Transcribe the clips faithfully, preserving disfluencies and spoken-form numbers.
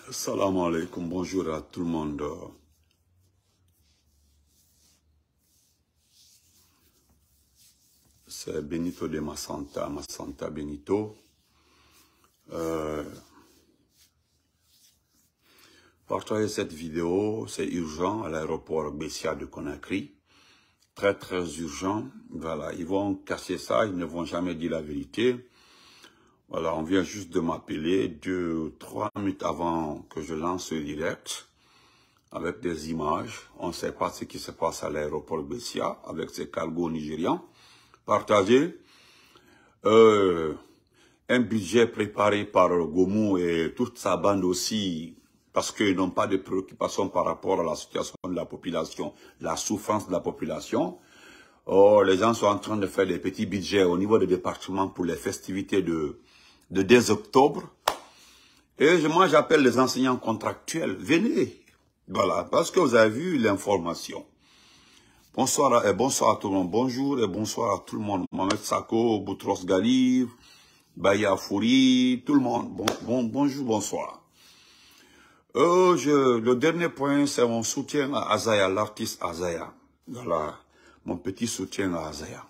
Salam alaikum, bonjour à tout le monde. C'est Benito de Massanta, Massanta Benito. Euh, partagez cette vidéo, c'est urgent à l'aéroport Bessia de Conakry. Très très urgent. Voilà, ils vont casser ça, ils ne vont jamais dire la vérité. Voilà, on vient juste de m'appeler deux, trois minutes avant que je lance le direct, avec des images. On ne sait pas ce qui se passe à l'aéroport Bessia, avec ces cargos nigérians. Partagez. Euh, un budget préparé par Gomu et toute sa bande aussi, parce qu'ils n'ont pas de préoccupations par rapport à la situation de la population, la souffrance de la population. Oh, les gens sont en train de faire des petits budgets au niveau des départements pour les festivités de, de deux octobre. Et moi, j'appelle les enseignants contractuels. Venez. Voilà, parce que vous avez vu l'information. Bonsoir et bonsoir à tout le monde. Bonjour et bonsoir à tout le monde. Mohamed Sako, Boutros Ghali, Baya Fouri, tout le monde. Bon, bon, bonjour, bonsoir. Euh, je, le dernier point, c'est mon soutien à Azaya, l'artiste Azaya. Voilà, mon petit soutien à Azaya.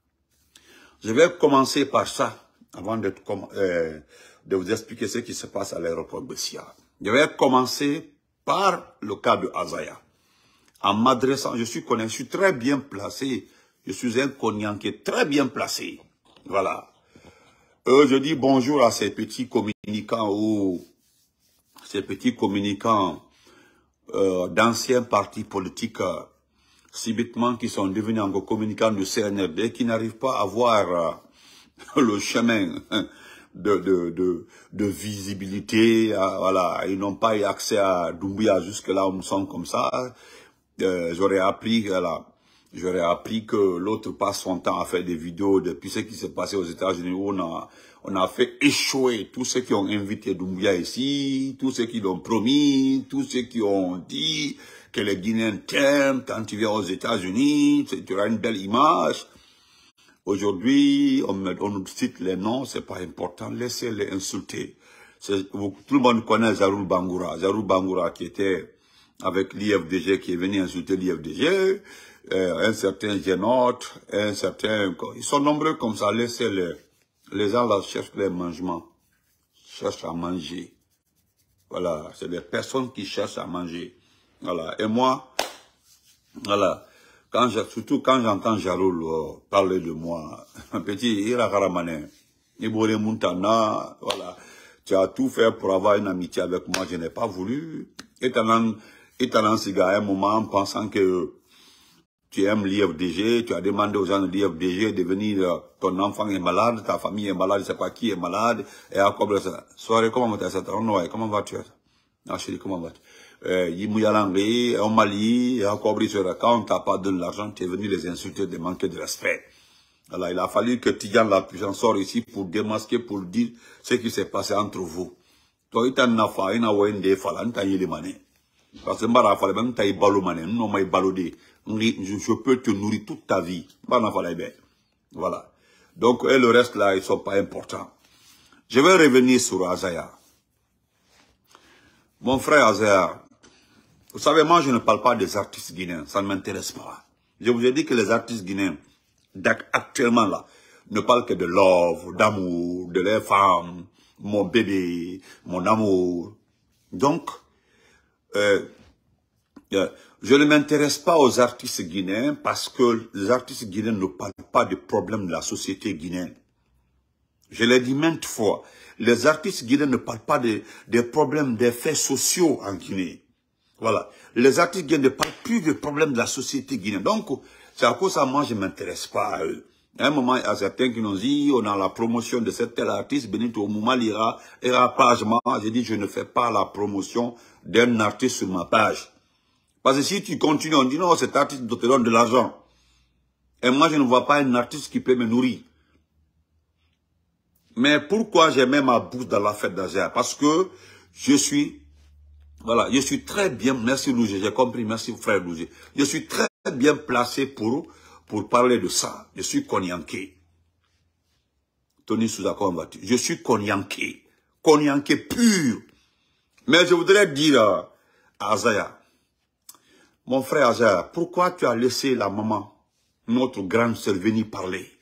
Je vais commencer par ça, avant de, euh, de vous expliquer ce qui se passe à l'aéroport Bessia. Je vais commencer par le cas de Azaya. En m'adressant, je suis connu, je suis très bien placé. Je suis un Konyan qui est très bien placé. Voilà. Euh, je dis bonjour à ces petits communicants ou ces petits communicants euh, d'anciens partis politiques euh, subitement qui sont devenus encore communicants du C N R D, qui n'arrivent pas à voir euh, le chemin de, de, de, de visibilité. Euh, voilà, ils n'ont pas eu accès à Doumbouya jusque là où nous sommes comme ça. Euh, j'aurais appris, voilà, j'aurais appris que l'autre passe son temps à faire des vidéos depuis ce qui s'est passé aux États-Unis où on a, on a fait échouer tous ceux qui ont invité Doumbouya ici, tous ceux qui l'ont promis, tous ceux qui ont dit que les Guinéens t'aiment quand tu viens aux États-Unis, tu auras une belle image. Aujourd'hui, on, on nous cite les noms, c'est pas important, laissez-les insulter. Tout le monde connaît Zaroul Bangoura, Zaroul Bangoura qui était avec l'I F D G, qui est venu insulter l'I F D G, euh, un certain Génote, un certain... Ils sont nombreux comme ça, laissez-les. Les gens là cherchent les mangements, cherchent à manger. Voilà, c'est des personnes qui cherchent à manger. Voilà, et moi, voilà, quand je, surtout quand j'entends Jaroul euh, parler de moi, un petit Irakaramane, Ibore Muntana, voilà, tu as tout fait pour avoir une amitié avec moi, je n'ai pas voulu. Étant Étant Siga, à un moment, en pensant que tu aimes l'I F D G, tu as demandé aux gens de l'I F D G de venir, ton enfant est malade, ta famille est malade, je ne sais pas qui est malade, et à quoi ça. Soirée, comment vas-tu? Comment vas-tu? Ah, chérie, comment vas-tu? Yimouyalangi, au Mali, et à quoi quand on t'a pas donné l'argent, tu es venu les insulter, de manquer de respect. Alors, il a fallu que Tidiane la puissance sorte ici pour démasquer, pour dire ce qui s'est passé entre vous. Toi, il t'a nafa, il n'a pas eu fala, il t'a eu les manées. Parce que Mbara fallait même taille balo mané, non mais balodé. Je peux te nourrir toute ta vie. Voilà. Donc et le reste là, ils sont pas importants. Je vais revenir sur Azaya. Mon frère Azaya, vous savez, moi je ne parle pas des artistes guinéens, ça ne m'intéresse pas. Je vous ai dit que les artistes guinéens, actuellement là, ne parlent que de love, d'amour, de leurs femmes, mon bébé, mon amour. Donc, Euh, euh, je ne m'intéresse pas aux artistes guinéens parce que les artistes guinéens ne parlent pas des problèmes de la société guinéenne. Je l'ai dit maintes fois, les artistes guinéens ne parlent pas des, des problèmes, des faits sociaux en Guinée. Voilà. Les artistes guinéens ne parlent plus des problèmes de la société guinéenne. Donc, c'est à cause de ça, moi, je ne m'intéresse pas à eux. À un moment, il y a certains qui nous disent, on a la promotion de cet tel artiste, Benito Omouma ira, ira page. Moi, j'ai dit, je ne fais pas la promotion d'un artiste sur ma page. Parce que si tu continues, on dit, non, cet artiste te donne de l'argent. Et moi, je ne vois pas un artiste qui peut me nourrir. Mais pourquoi j'ai mis ma bouche dans la fête d'Azaya? Parce que je suis, voilà, je suis très bien, merci Louge, j'ai compris, merci frère Louge. Je suis très bien placé pour... Pour parler de ça, je suis Konyanké. Tony Souza, comment vas-tu? Je suis Konyanké. Konyanké pur. Mais je voudrais dire euh, à Azaya, mon frère Azaya, pourquoi tu as laissé la maman, notre grande sœur, venir parler?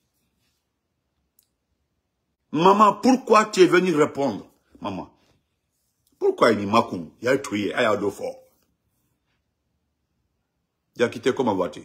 Maman, pourquoi tu es venu répondre? Maman, pourquoi il dit Makoum, il y a tué, il y a deux fois. Il a quitté comme voiture.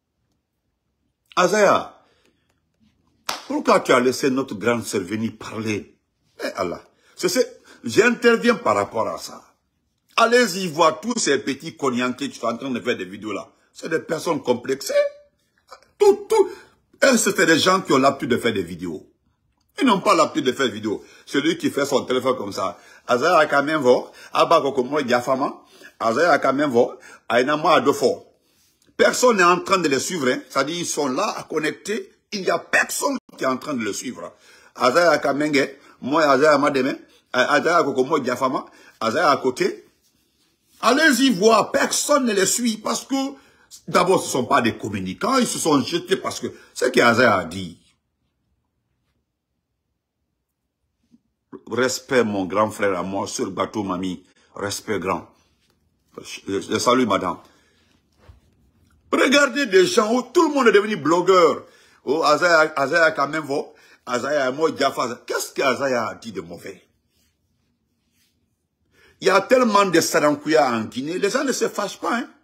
Azaya, pourquoi tu as laissé notre grande sœur venir parler? Eh Allah, j'interviens par rapport à ça. Allez-y voir tous ces petits cognaqués qui sont en train de faire des vidéos là. C'est des personnes complexées. Tout, tout. C'est des gens qui ont l'habitude de faire des vidéos. Ils n'ont pas l'habitude de faire des vidéos. Celui qui fait son téléphone comme ça. Azaya a quand même vu. Abba Kokomo Diafama. Azaya a quand même vu. Aïnama a deux fois. Personne n'est en train de les suivre. Hein. C'est-à-dire ils sont là à connecter. Il n'y a personne qui est en train de le suivre. Azaya a quand même vu. Moi, Azaya m'a demain. Azaya Kokomo Diafama. Azaya à côté. Allez-y voir, personne ne les suit parce que, d'abord, ce ne sont pas des communicants, ils se sont jetés parce que, c'est ce qu'Azaya a dit. Respect, mon grand frère à moi, sur Bateau Mamie, respect grand. Je, je salue madame. Regardez des gens où tout le monde est devenu blogueur. Oh, Azaya, Azaya quand même, Azaya, moi, Diafa. Qu'est-ce qu'Azaya a dit de mauvais? Il y a tellement de Sarankouya en Guinée, les gens ne se fâchent pas. Hein?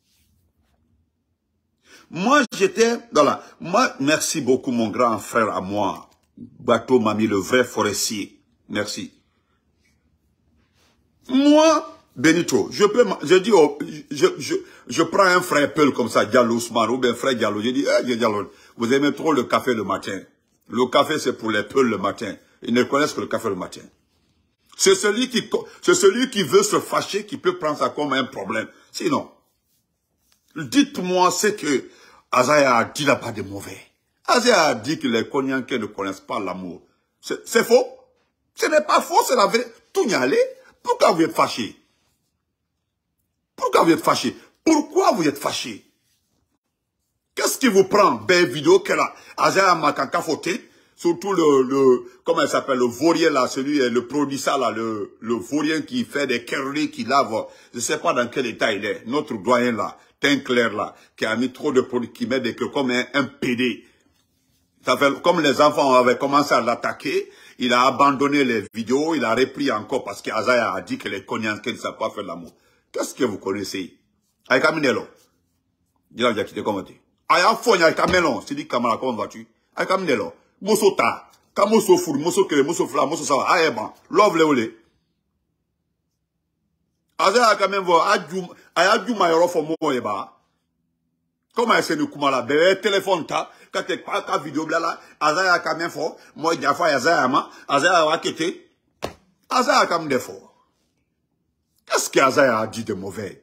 Moi, j'étais dans la... Moi, merci beaucoup, mon grand frère à moi, Bateau Mami, le vrai forestier. Merci. Moi, Benito, je peux... Je dis, oh, je, je, je prends un frère Peul comme ça, Diallo Ousmane, ou bien frère Diallo. Je dis, eh, Diallo, vous aimez trop le café le matin. Le café, c'est pour les Peuls le matin. Ils ne connaissent que le café le matin. C'est celui qui, c'est celui qui veut se fâcher, qui peut prendre ça comme un problème. Sinon, dites-moi ce que Azaya a dit là-bas de mauvais. Azaya a dit que les Konyankais ne connaissent pas l'amour. C'est faux? Ce n'est pas faux, c'est la vérité. Tout n'y allait. Pourquoi vous êtes fâché? Pourquoi vous êtes fâché? Pourquoi vous êtes fâché? Qu'est-ce qui vous prend? Ben vidéo qu'elle a. Azaya Makaka Foté. Surtout le, le, comment il s'appelle, le vaurien là, celui, le produit ça là, le, le vaurien qui fait des curry, qui lave, je sais pas dans quel état il est, notre doyen là, teint clair là, qui a mis trop de produits, qui met des queues comme un, un P D. Ça fait, comme les enfants avaient commencé à l'attaquer, il a abandonné les vidéos, il a repris encore parce qu'Azaya a dit que les Konyankais ne savent pas faire l'amour. Qu'est-ce que vous connaissez? Aïe Kaminelo. Dis-là, j'ai quitté comment tu? Aïe Afonya, Aïe Kamelon, c'est dit Kamala, comment vas-tu? Aïe Kaminelo. Moso ta, kamoso furu, moso kele, moso fla, moso sawa, aéban, love le ole. Azaya quand même voir, adjum, ayadjum mayoro fo mo eba. Comment est-ce que nous kumala, bébé téléphone ta, quand tu pas ta vidéo blala, Azaya quand même fort, moi diafa Azaya ma, Azaya wa kete, Azaya quand même fort. Qu'est-ce qu'Azaya a dit de mauvais?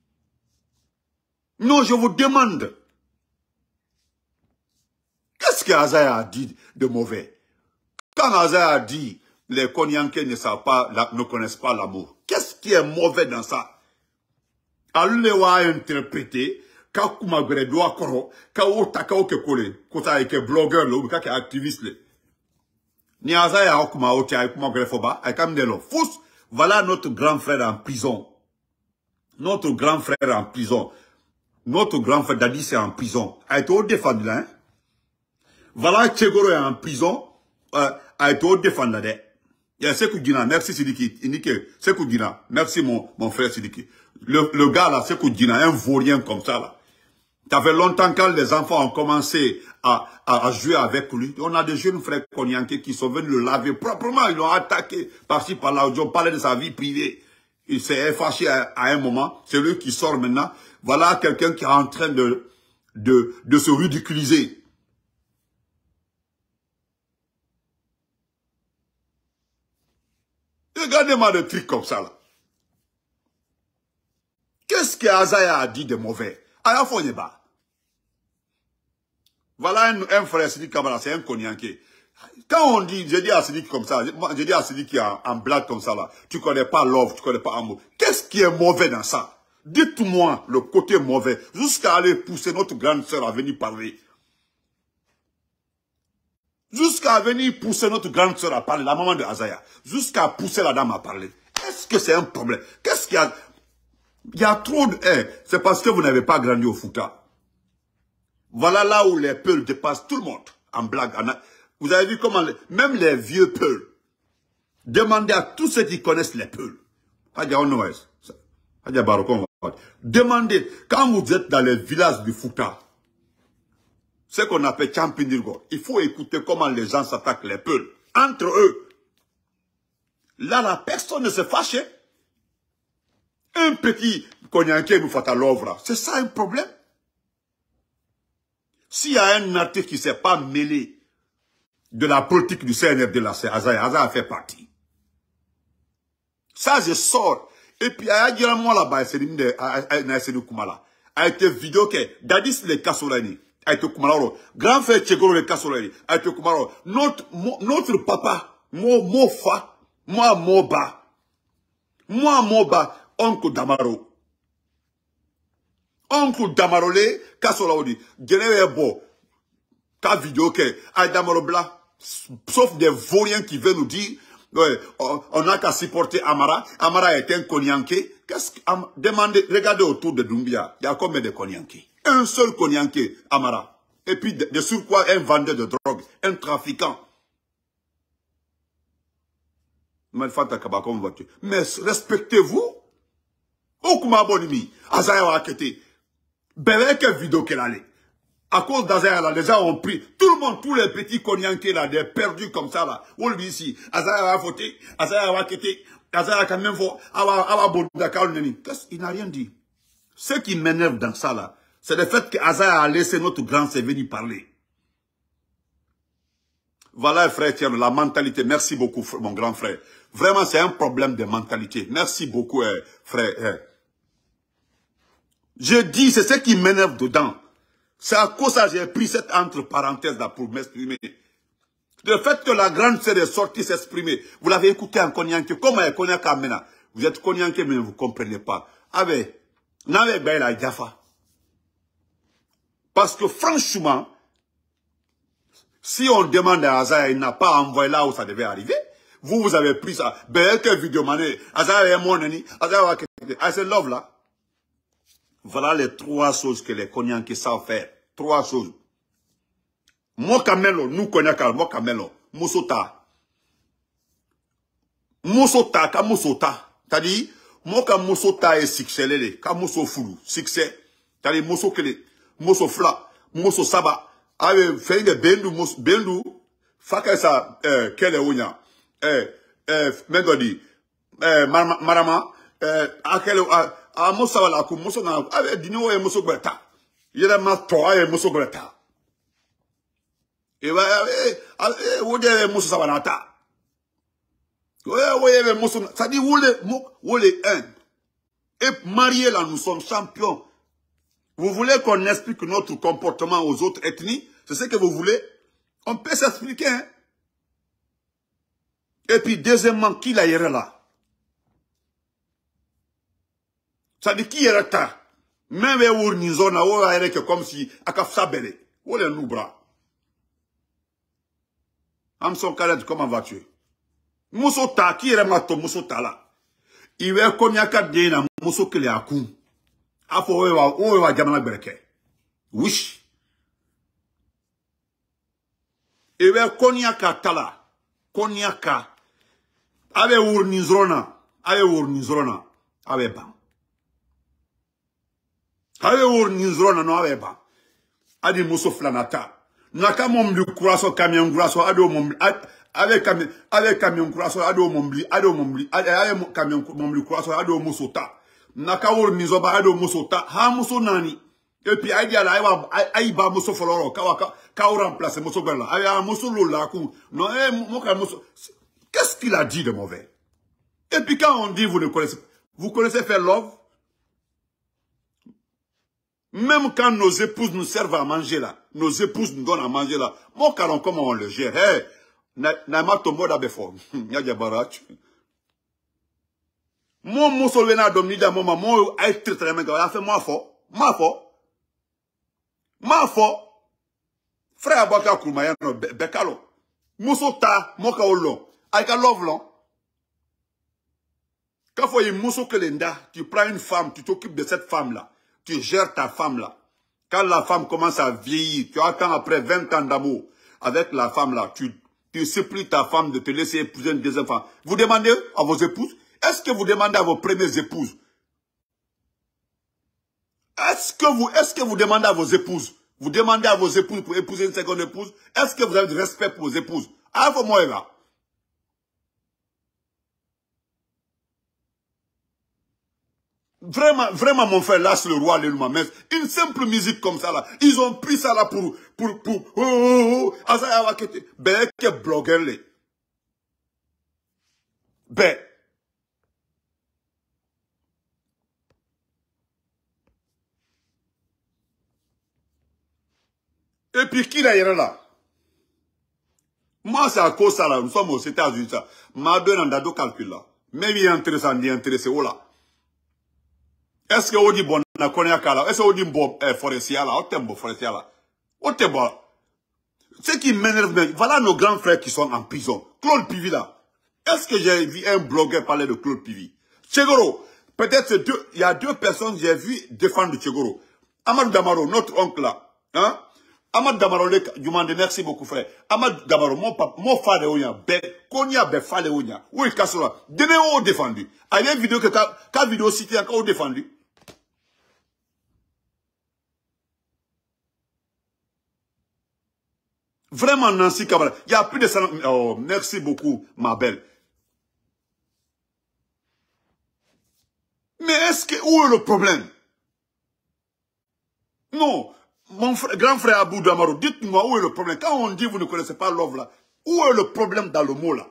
Non, je vous demande. Qu'est-ce qu'Azaya a dit de mauvais? Quand Azaya a dit les Konyankais ne savent pas, ne connaissent pas l'amour, qu'est-ce qui est mauvais dans ça? Alulewa a interprété, quand Kumagre doit koro, quand Otaka Okekole, quand il est blogueur, ou quand il est activiste, ni Azaya a Okuma Otia, Kumagre Foba, a Kamdelo. Fous, voilà notre grand frère en prison. Notre grand frère en prison. Notre grand frère Dadi c'est en prison. A été au défendu là, hein? Voilà, Tchegoro est en prison, euh, a été au défendre. Il y a Sekou Dina, merci Sidiki, il dit que Sekou Dina, merci mon, mon frère Sidiki. Le, le gars là, Sekou Dina, un vaurien comme ça là. Ça fait longtemps quand les enfants ont commencé à, à, à jouer avec lui. On a des jeunes frères Konyankais qui sont venus le laver proprement, ils l'ont attaqué par-ci par-là, ils ont parlé de sa vie privée. Il s'est fâché à, à un moment, c'est lui qui sort maintenant. Voilà quelqu'un qui est en train de, de, de se ridiculiser. Regardez-moi le truc comme ça, là. Qu'est-ce que Azaya a dit de mauvais? Aya Fonyeba. Voilà un, un frère Sidi Kamara, c'est un Konyankais. Quand on dit, je dis à Sidi comme ça, je dis à Sidi qui est en, en blague comme ça, là, tu connais pas love, tu connais pas amour. Qu'est-ce qui est mauvais dans ça? Dites-moi le côté mauvais, jusqu'à aller pousser notre grande sœur à venir parler. Jusqu'à venir pousser notre grande sœur à parler, la maman de Azaya. Jusqu'à pousser la dame à parler. Qu'est-ce que c'est un problème? Qu'est-ce qu'il y a? Il y a trop de... Eh, c'est parce que vous n'avez pas grandi au Fouta. Voilà là où les Peuls dépassent tout le monde. En blague. En... Vous avez vu comment... Les... Même les vieux Peuls. Demandez à tous ceux qui connaissent les Peuls. Demandez, quand vous êtes dans les villages du Fouta, ce qu'on appelle Champindirgo, il faut écouter comment les gens s'attaquent les Peuls. Entre eux. Là, la personne ne se fâche. Un petit Konyanké nous fait à l'œuvre. C'est ça un problème. S'il y a un artiste qui ne s'est pas mêlé de la politique du C N R D, là, c'est Azaya. Azaya fait partie. Ça, je sors. Et puis, il y a un mois là-bas, c'est une Kumala. A été vidéo que Dadis le Kassolani, a été Kumala. Grand frère Tchegoro le Kassolani, a été Kumala. Notre, notre papa, moi, moi, fa, moi, Moba, moi, Moba, oncle Damaro. Oncle Damaro le Kassolani, Genève bon, ta vidéo que, a Damaro bla, sauf des vauriens qui veulent nous dire, ouais, on n'a qu'à supporter Amara. Amara est un Konyanké. Qu'est-ce que, demandez, regardez autour de Doumbia. Il y a combien de Konyanké? Un seul Konyanké, Amara. Et puis, de, de surcroît, un vendeur de drogue, un trafiquant. Mais respectez-vous. Okuma Bonimi, Azaya Wakete. Bébé, quelle vidéo qu'elle allait. À cause d'Azaya, les gens ont pris, tout le monde, tous les petits Konyanké, là, des perdus comme ça, là. On lui dit ici, Azaya va voter, Azaya va quitter, Azaya quand même faut, Awa Bondaka, qu'est-ce qu'il n'a rien dit. Ce qui m'énerve dans ça, là, c'est le fait qu'Azaya a laissé notre grand C venir parler. Voilà, frère, tiens, la mentalité. Merci beaucoup, mon grand frère. Vraiment, c'est un problème de mentalité. Merci beaucoup, eh, frère. Eh. Je dis, c'est ce qui m'énerve dedans. C'est à cause ça que j'ai pris cette entre parenthèses là pour m'exprimer. Le fait que la grande sœur est sortie s'exprimer, vous l'avez écouté en Konyanké, comment est Konyanké Amena? Vous êtes Konyanké mais vous ne comprenez pas. Avec, n'avez pas la Jaffa. Parce que franchement, si on demande à Azaya, il n'a pas envoyé là où ça devait arriver, vous, vous avez pris ça. Ben, quelle vidéo mané, Azaya est mon ami, Azaya va quitter. I say love là. Voilà les trois choses que les Konyanké savent faire. Trois choses. Mokamelo, nous Konyaka, Mokamelo, Mosota. Mosota, ka Mosota. C'est-à-dire, Moka Mosota est succès, ka Moso Foulou, succès. C'est-à-dire, Moso Kele, Moso Fla, Moso Saba. Avec, fait des bendu, bendu, faka sa, euh, Kele Ounya, euh, euh, Mendodi, euh, Marama, euh, Akele, a Mosa wala ku Moso na, avec Dino et Moso Greta. Il y a ma toi et Moso Greta. Et ouais, eh, où est Moso Sabanata? Ouais, ouais, Moso, ça dit, où les, où les un. Et mariés là, nous sommes champions. Vous voulez qu'on explique notre comportement aux autres ethnies? C'est ce que vous voulez? On peut s'expliquer, hein? Et puis, deuxièmement, qui l'a yéré là? Ça dit, qui yéré là? Même les ours nizona, ou yéré que comme si, à kafsa belé. Ou les noubra. Amson Khaled, comment vas-tu? Mousso ta, qui yéré mato, mousso ta là? Il va konyaka dena, mousso kele akou. Afo oewa, oewa jamana bereke. Wish. Ewe konyaka tala. Konyaka. Ave urnizrona. Ave urnizrona. Ave ban. Ave urnizrona no ave ban. Adi muso flanata. Naka mombli kuraso kamion kuraso ado mombli. Ave kamion, ave kamion kuraso ado mombli. Ado mombli. Ave kamion mombli kuraso ado musota. Naka urnizroba ado musota. Ha muso nani. Et puis, il y a là, il va muso foloro, kawaka, kawa remplacer muso bella. Il y a muso lola kou. Non, eh, moka muso. Qu'est-ce qu'il a dit de mauvais? Et puis, quand on dit, vous ne connaissez pas, vous connaissez faire love? Même quand nos épouses nous servent à manger là, nos épouses nous donnent à manger là, mon caron, comment on le gère? Eh, na ma tombo da befo. Y'a barat. Mon muso vena domni da moma, mon a été très bien, il a fait moi fort. Moi fort. Ma fo, frère Abaka Koumayano, Bekalo, Moussota, Moka Olo, Aika Love Long. Quand il y a une mousso kelenda, tu prends une femme, tu t'occupes de cette femme-là. Tu gères ta femme-là. Quand la femme commence à vieillir, tu attends après vingt ans d'amour avec la femme-là, tu, tu supplies ta femme de te laisser épouser une deuxième femme. Vous demandez à vos épouses? Est-ce que vous demandez à vos premières épouses? Est-ce que vous, est-ce que vous demandez à vos épouses? Vous demandez à vos épouses pour épouser une seconde épouse? Est-ce que vous avez du respect pour vos épouses? Ah, vous moi là. Vraiment, vraiment, mon frère, lâche le roi, alléluia. Mais une simple musique comme ça, là. Ils ont pris ça, là, pour, pour, pour, oh, oh, oh, oh, ben, que blogueur, là. Ben. Et puis, qui là, là? Moi, c'est à cause de ça, là. Nous sommes aux États-Unis, ça. Ma donne un dado calcul, là. Mais il est intéressant, il est intéressant, oh, là. Est-ce que vous dites bon, na konya kala? Est-ce que vous dites bon, forestier là? Au tembo forestier là? Au tembo. Ce qui m'énerve, voilà nos grands frères qui sont en prison. Claude Pivi là. Est-ce que j'ai vu un blogueur parler de Claude Pivi? Tchegoro. Peut-être deux, il y a deux personnes que j'ai vu défendre Tchegoro. Amadou Damaro, notre oncle là. Hein? Amadou Damaro, je demande merci beaucoup frère. Amadou Damaro, mon papa, mon frère de Onya, ben, Konya, ben, frère de Onya. Où est Kassola? Demain, on défendu. Il y a une vidéo que, quand vidéo cité, encore défendu. Vraiment, Nancy Kabala. Il y a plus de ça. Oh, merci beaucoup, ma belle. Mais est-ce que, où est le problème? Non. Mon frère, grand frère Abou Damaro, dites-moi où est le problème. Quand on dit vous ne connaissez pas l'œuvre là, où est le problème dans le mot là?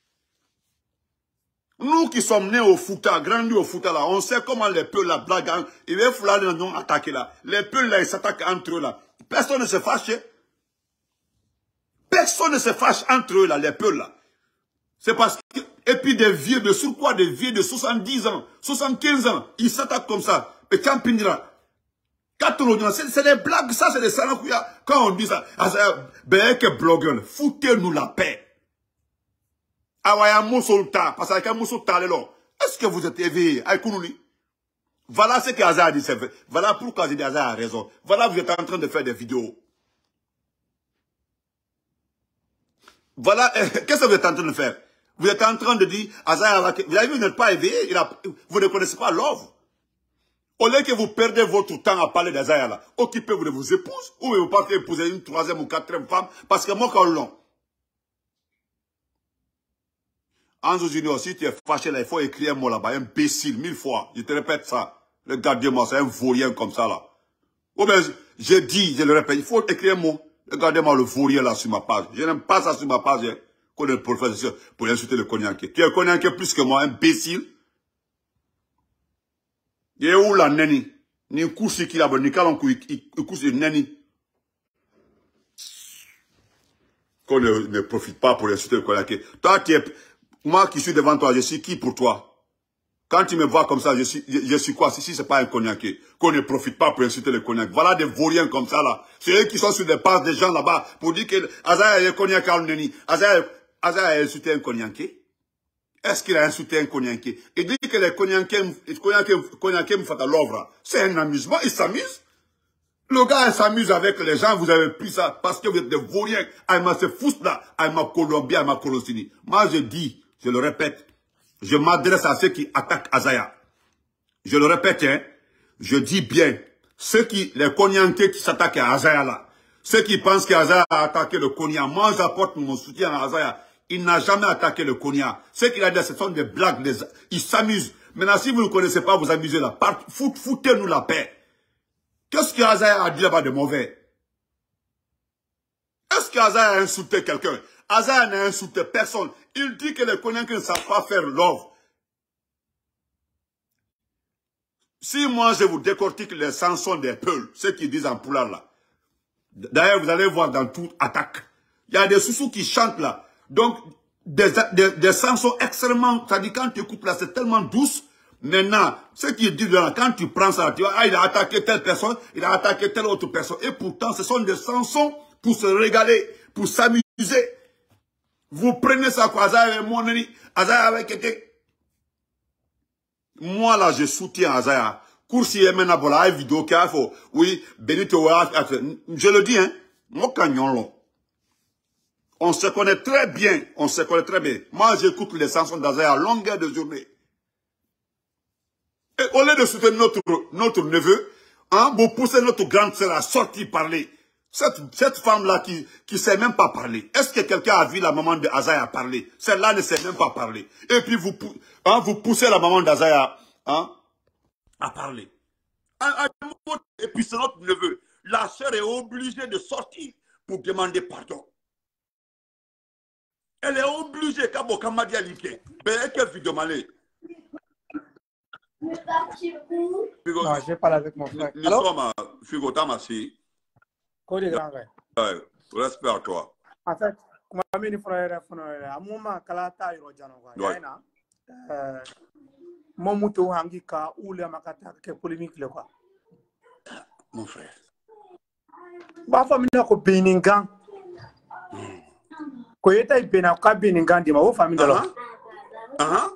Nous qui sommes nés au Fouta, grandis au Fouta là, on sait comment les peuples la blague, ils veulent attaquer là. Les peuples là, ils s'attaquent entre eux là. Personne ne se fâche. Personne ne se fâche entre eux là, les peuples là. C'est parce que, et puis des vieux, de sur quoi des vieux de soixante-dix ans, soixante-quinze ans, ils s'attaquent comme ça. Et quand Pindira, c'est des blagues, ça c'est des salakouya. Quand on dit ça, ben que blogueur, foutez-nous la paix. Awaya Moussolta, parce que Moussolta là, est-ce que vous êtes éveillé? Voilà ce qu'Azar a dit, c'est vrai. Voilà pourquoi Azar a raison. Voilà, vous êtes en train de faire des vidéos. Voilà, qu'est-ce que vous êtes en train de faire? Vous êtes en train de dire, Azar, vous avez vu, vous n'êtes pas éveillé, il a, vous ne connaissez pas l'œuvre. Au lieu que vous perdez votre temps à parler d'Azar là, occupez-vous de vos épouses, ou vous partez épouser une troisième ou quatrième femme, parce que moi, quand l'on. Anzo Junior, si tu es fâché là, il faut écrire un mot là-bas, imbécile, mille fois. Je te répète ça. Regardez-moi, c'est un vaurien comme ça là. Oh ben, j'ai dit, je le répète, il faut écrire un mot. Regardez-moi le vaurien là sur ma page. Je n'aime pas ça sur ma page, hein, qu'on est le professeur pour insulter le cognac. Tu es cognac plus que moi, imbécile. Et où la neni? Ni course qui là-bas, ni calon qui course de neni. Qu'on ne, ne profite pas pour insulter le cognac. Toi qui es, moi qui suis devant toi, je suis qui pour toi? Quand tu me vois comme ça, je suis, je, je suis quoi? Si, si c'est pas un cognac, qu'on ne profite pas pour insulter le cognac. Voilà des vauriens comme ça, là. C'est eux qui sont sur des pages des gens là-bas pour dire que Azar est un cognac à Neni. Azar a insulté un cognac. Est-ce qu'il a insulté un cognac? Il dit que les cognaqués, cognaqués me font à l'œuvre. C'est un amusement, il s'amuse. Le gars, il s'amuse avec les gens, vous avez pris ça parce que vous êtes des vauriens. Aïma, c'est fous là. Aïma Colombie, Aïma Colosini. Moi, je dis, je le répète, je m'adresse à ceux qui attaquent Azaya. Je le répète, hein, je dis bien, ceux qui, les cognaqués qui s'attaquent à Azaya là, ceux qui pensent qu'Azaya a attaqué le cognac, moi j'apporte mon soutien à Azaya. Il n'a jamais attaqué le cognac. Ceux qui l'ont dit, ce sont des blagues, des, ils s'amusent. Maintenant, si vous ne connaissez pas, vous amusez là. Fout, foutez-nous la paix. Qu'est-ce qu'Azaya a dit là-bas de mauvais? Est-ce qu'Azaya a insulté quelqu'un? Azaya n'a insulté personne. Il dit que les cognacs ne savent pas faire l'œuvre. Si moi je vous décortique les chansons des peuls, ceux qui disent en poulard là. D'ailleurs, vous allez voir dans toute attaque. Il y a des sous-sous qui chantent là. Donc, des, des, des chansons extrêmement, ça dit quand tu écoutes là, c'est tellement douce. Maintenant, ceux qui disent là, quand tu prends ça, tu vois, ah, il a attaqué telle personne, il a attaqué telle autre personne. Et pourtant, ce sont des chansons pour se régaler, pour s'amuser. Vous prenez ça quoi, Azaya et mon ami, Azaya avec été. Moi, là, je soutiens Azaya. Coursi et Menabola, vidéo qu'il faut. Oui, Benito, je le dis, hein. Moi, Cagnon, on se connaît très bien. On se connaît très bien. Moi, j'écoute les chansons d'Azaya à longueur de journée. Et au lieu de soutenir notre, notre neveu, hein, vous poussez notre grande sœur à sortir parler. Cette, cette femme-là qui ne sait même pas parler. Est-ce que quelqu'un a vu la maman de Azaya parler? Celle-là ne sait même pas parler. Et puis vous, hein, vous poussez la maman d'Azaya hein, à parler. Et puis c'est notre neveu. La sœur est obligée de sortir pour demander pardon. Elle est obligée. Kabo Kamadi Alike. Ben, qu'elle vit demander. Non, je parle avec mon frère. Nous sommes à Figo Tamassi. Quoi de grand frère? Respect à toi. En fait, comme je dis, frère, à un moment, quand tu es là, mon mouton hangi ka ou le makata ke polémique le quoi. Mon frère. Ba famille ko Beningan. Ko yeta ibena ka Beningan di ma o famille de là. Ah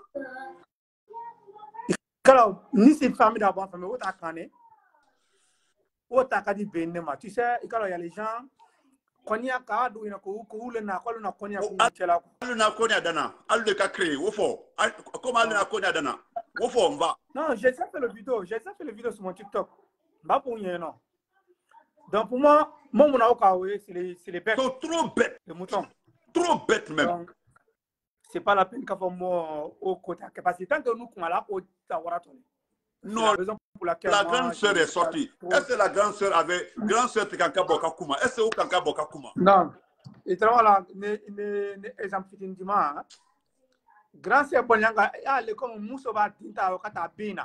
Kala ni c'est famille d'abord famille o ta kané. O ta ka di Benin ma. Tu sais, kala y a les gens konya ka do ina ko ko le na ko na konya ko chela ko. Alu na konya dana. Alu de ka créer wo fo. Comment alu na konya dana? Wo fo on va. Non, j'ai déjà fait le vidéo, j'ai déjà fait le vidéo sur mon TikTok. Pas pour rien non. Donc pour moi, moi mon avocat c'est les c'est les bêtes. Sont trop bêtes. Les moutons. Trop bêtes même. C'est pas la peine qu'à faire moi au côté parce que tant que nous qu'on a là pour t'avoir ton. Non, la, la grande sœur est sortie. Est-ce que la grande sœur avait grande sœur de Kanka Bokakuma? Est-ce que c'est Kanka Bokakuma? Non. Et travaille là, ne ne exemple fitin grand sœur Bonyanga a le comme Mousso va tinta okata bina.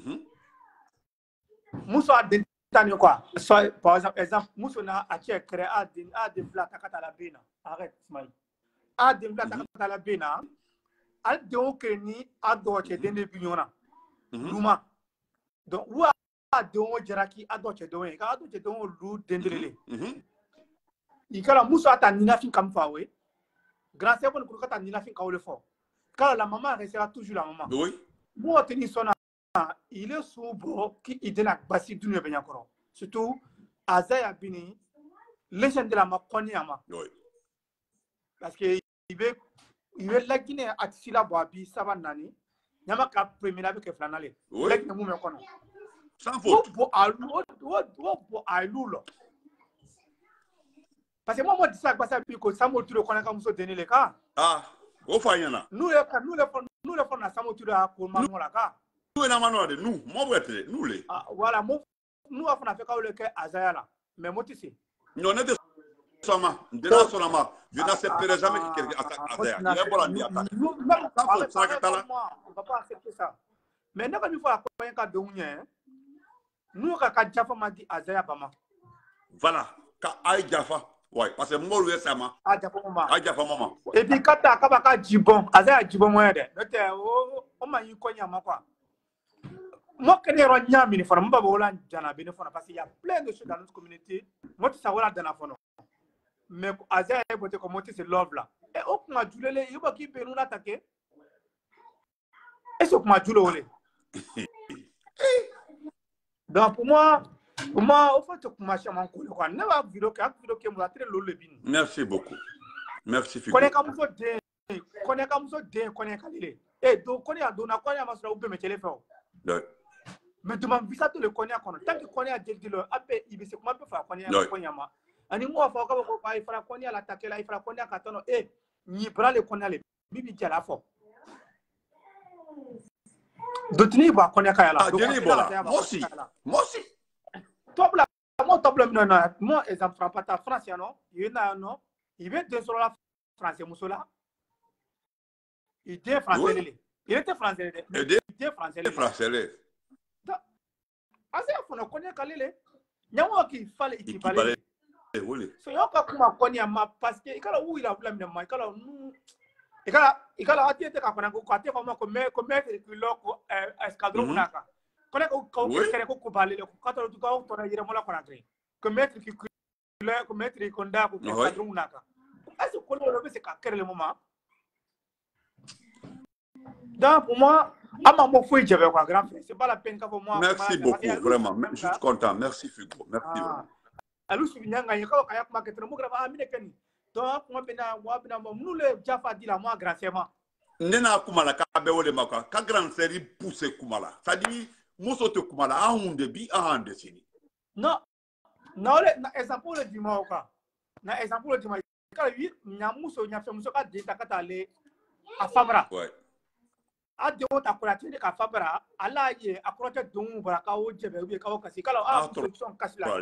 Mousso a dinta ni quoi? Par exemple, exemple Mousso na a créé a din a de plat takata la bina. Arrête Ismaël. A de plat takata la bina. Al de okeni a doche dende bignona. Luma. Donc ou a de o jeraki a doche doen. Ka doche don lu dendelele. Il kala Mousso a ta nina fin kam fawe. Grand sœur bon ko ta nina fin ka le fort. Car la maman restera toujours la maman. Oui. Moi, il est souvent qui est de la base du Nébenyakoro. Surtout, Azaya Bini, légende de la Makonyama. Oui. Parce que il veut il veut la Guinée à Tila Boabi, Savanani, Yamaka premier avec le flanale. Oui. Sans faute. Pour Aïlou. Parce que moi, moi, je dis ça, parce que ça m'a tué quand on a donné les cas. Ah. Nous, nous, les nous, les nous, les fonds, ça m'a tué à Kourman, là. Nous, nous, moi, nous, les. Voilà, nous, on a fait le cas à Zayala. Mais moi, tu sais. Nous, on est de Sama, de la Sonama. Je n'accepterai jamais que quelqu'un attaque à Zaya. Il est bon à dire attaque. On ne va pas accepter ça. Mais nous, quand il faut accompagner un Dounien, nous, quand Jaffa m'a dit à Zaya Bama. Voilà, quand Aïe Jaffa. Oui, parce que moi, je sais moi. Ah, Jaffa maman. Ah, Jaffa maman. Et puis, quand tu as un Jibon, Azaya Jibon, moi, on m'a eu quoi, quoi. Moi, je ne sais pas si je parce qu'il y a plein de choses dans notre communauté. Moi, je sais pas dans la phone. Mais Azaya est beauté comme c'est love là. Et au point de vue, il y a qui peut nous attaquer. Et ce point de vue, donc pour moi, pour moi, au fait, pour moi, je suis merci beaucoup. Merci, Figo. Connais comme ça, connais comme ça, connais comme ça. Et donc, connais à Dona, connais à Masra, ou peut me téléphoner. Mais tu m'as vu ça, tu le connais à Kono. Tant que connais à Djelilo, après, il veut se comment peut faire connais à Konyama. Et moi, il faut qu'il fasse connais à l'attaquer là, il faut connais à Katono. Et ni bras le connais les bibi à la fois. D'autres n'y va connaître à la. Moi aussi. Moi aussi. Top là, moi, top là, non, non. Moi, exemple, prends pas ta français, non. Il y a non. Il veut de sur la français, Moussola. Il était français. Il était français. Il était français. Français. Ah, c'est un peu connaître Kalile. Il y a un qui fallait qu'il fallait. Oui. C'est un peu comme connaître ma parce que il y a où il a voulu me moi. Il y a nous. Il y a il y a la tête quand on a côté comme comme comme mettre que l'eau escadron naka. Connaît ko ko kere ko ko balé ko kato du ko to na yire mola ko na gré. Que mettre qui le ko mettre ko nda ko escadron naka. Est-ce que ko le c'est ka kere le moment. Donc, pour moi, à ma mot, il y avait quoi, grand frère. C'est pas la peine que pour moi. Merci beaucoup, vraiment. Je suis content. Merci, Figo. Merci. Ah. Alors, je suis venu à Yaka, à Yaka, que moi, à Minekani. Donc, moi, moi, moi, nous, le Jaffa dit la moi, gracieusement. Nena Kumala, Kabewole Maka, ka grand série pousse Kumala. Ça dit, Moussote Kumala, a un débit, a un décennie. Non, non, exemple le dimanche, na exemple le dimanche. Quand lui, Nyamuso, Nyamuso, a dit à aller à Fabra. Ouais. A de ta colatine à Fabra, à la ye, à croître d'un bracao, Djebé, Kao Kassi, Kalo, a son Kassila.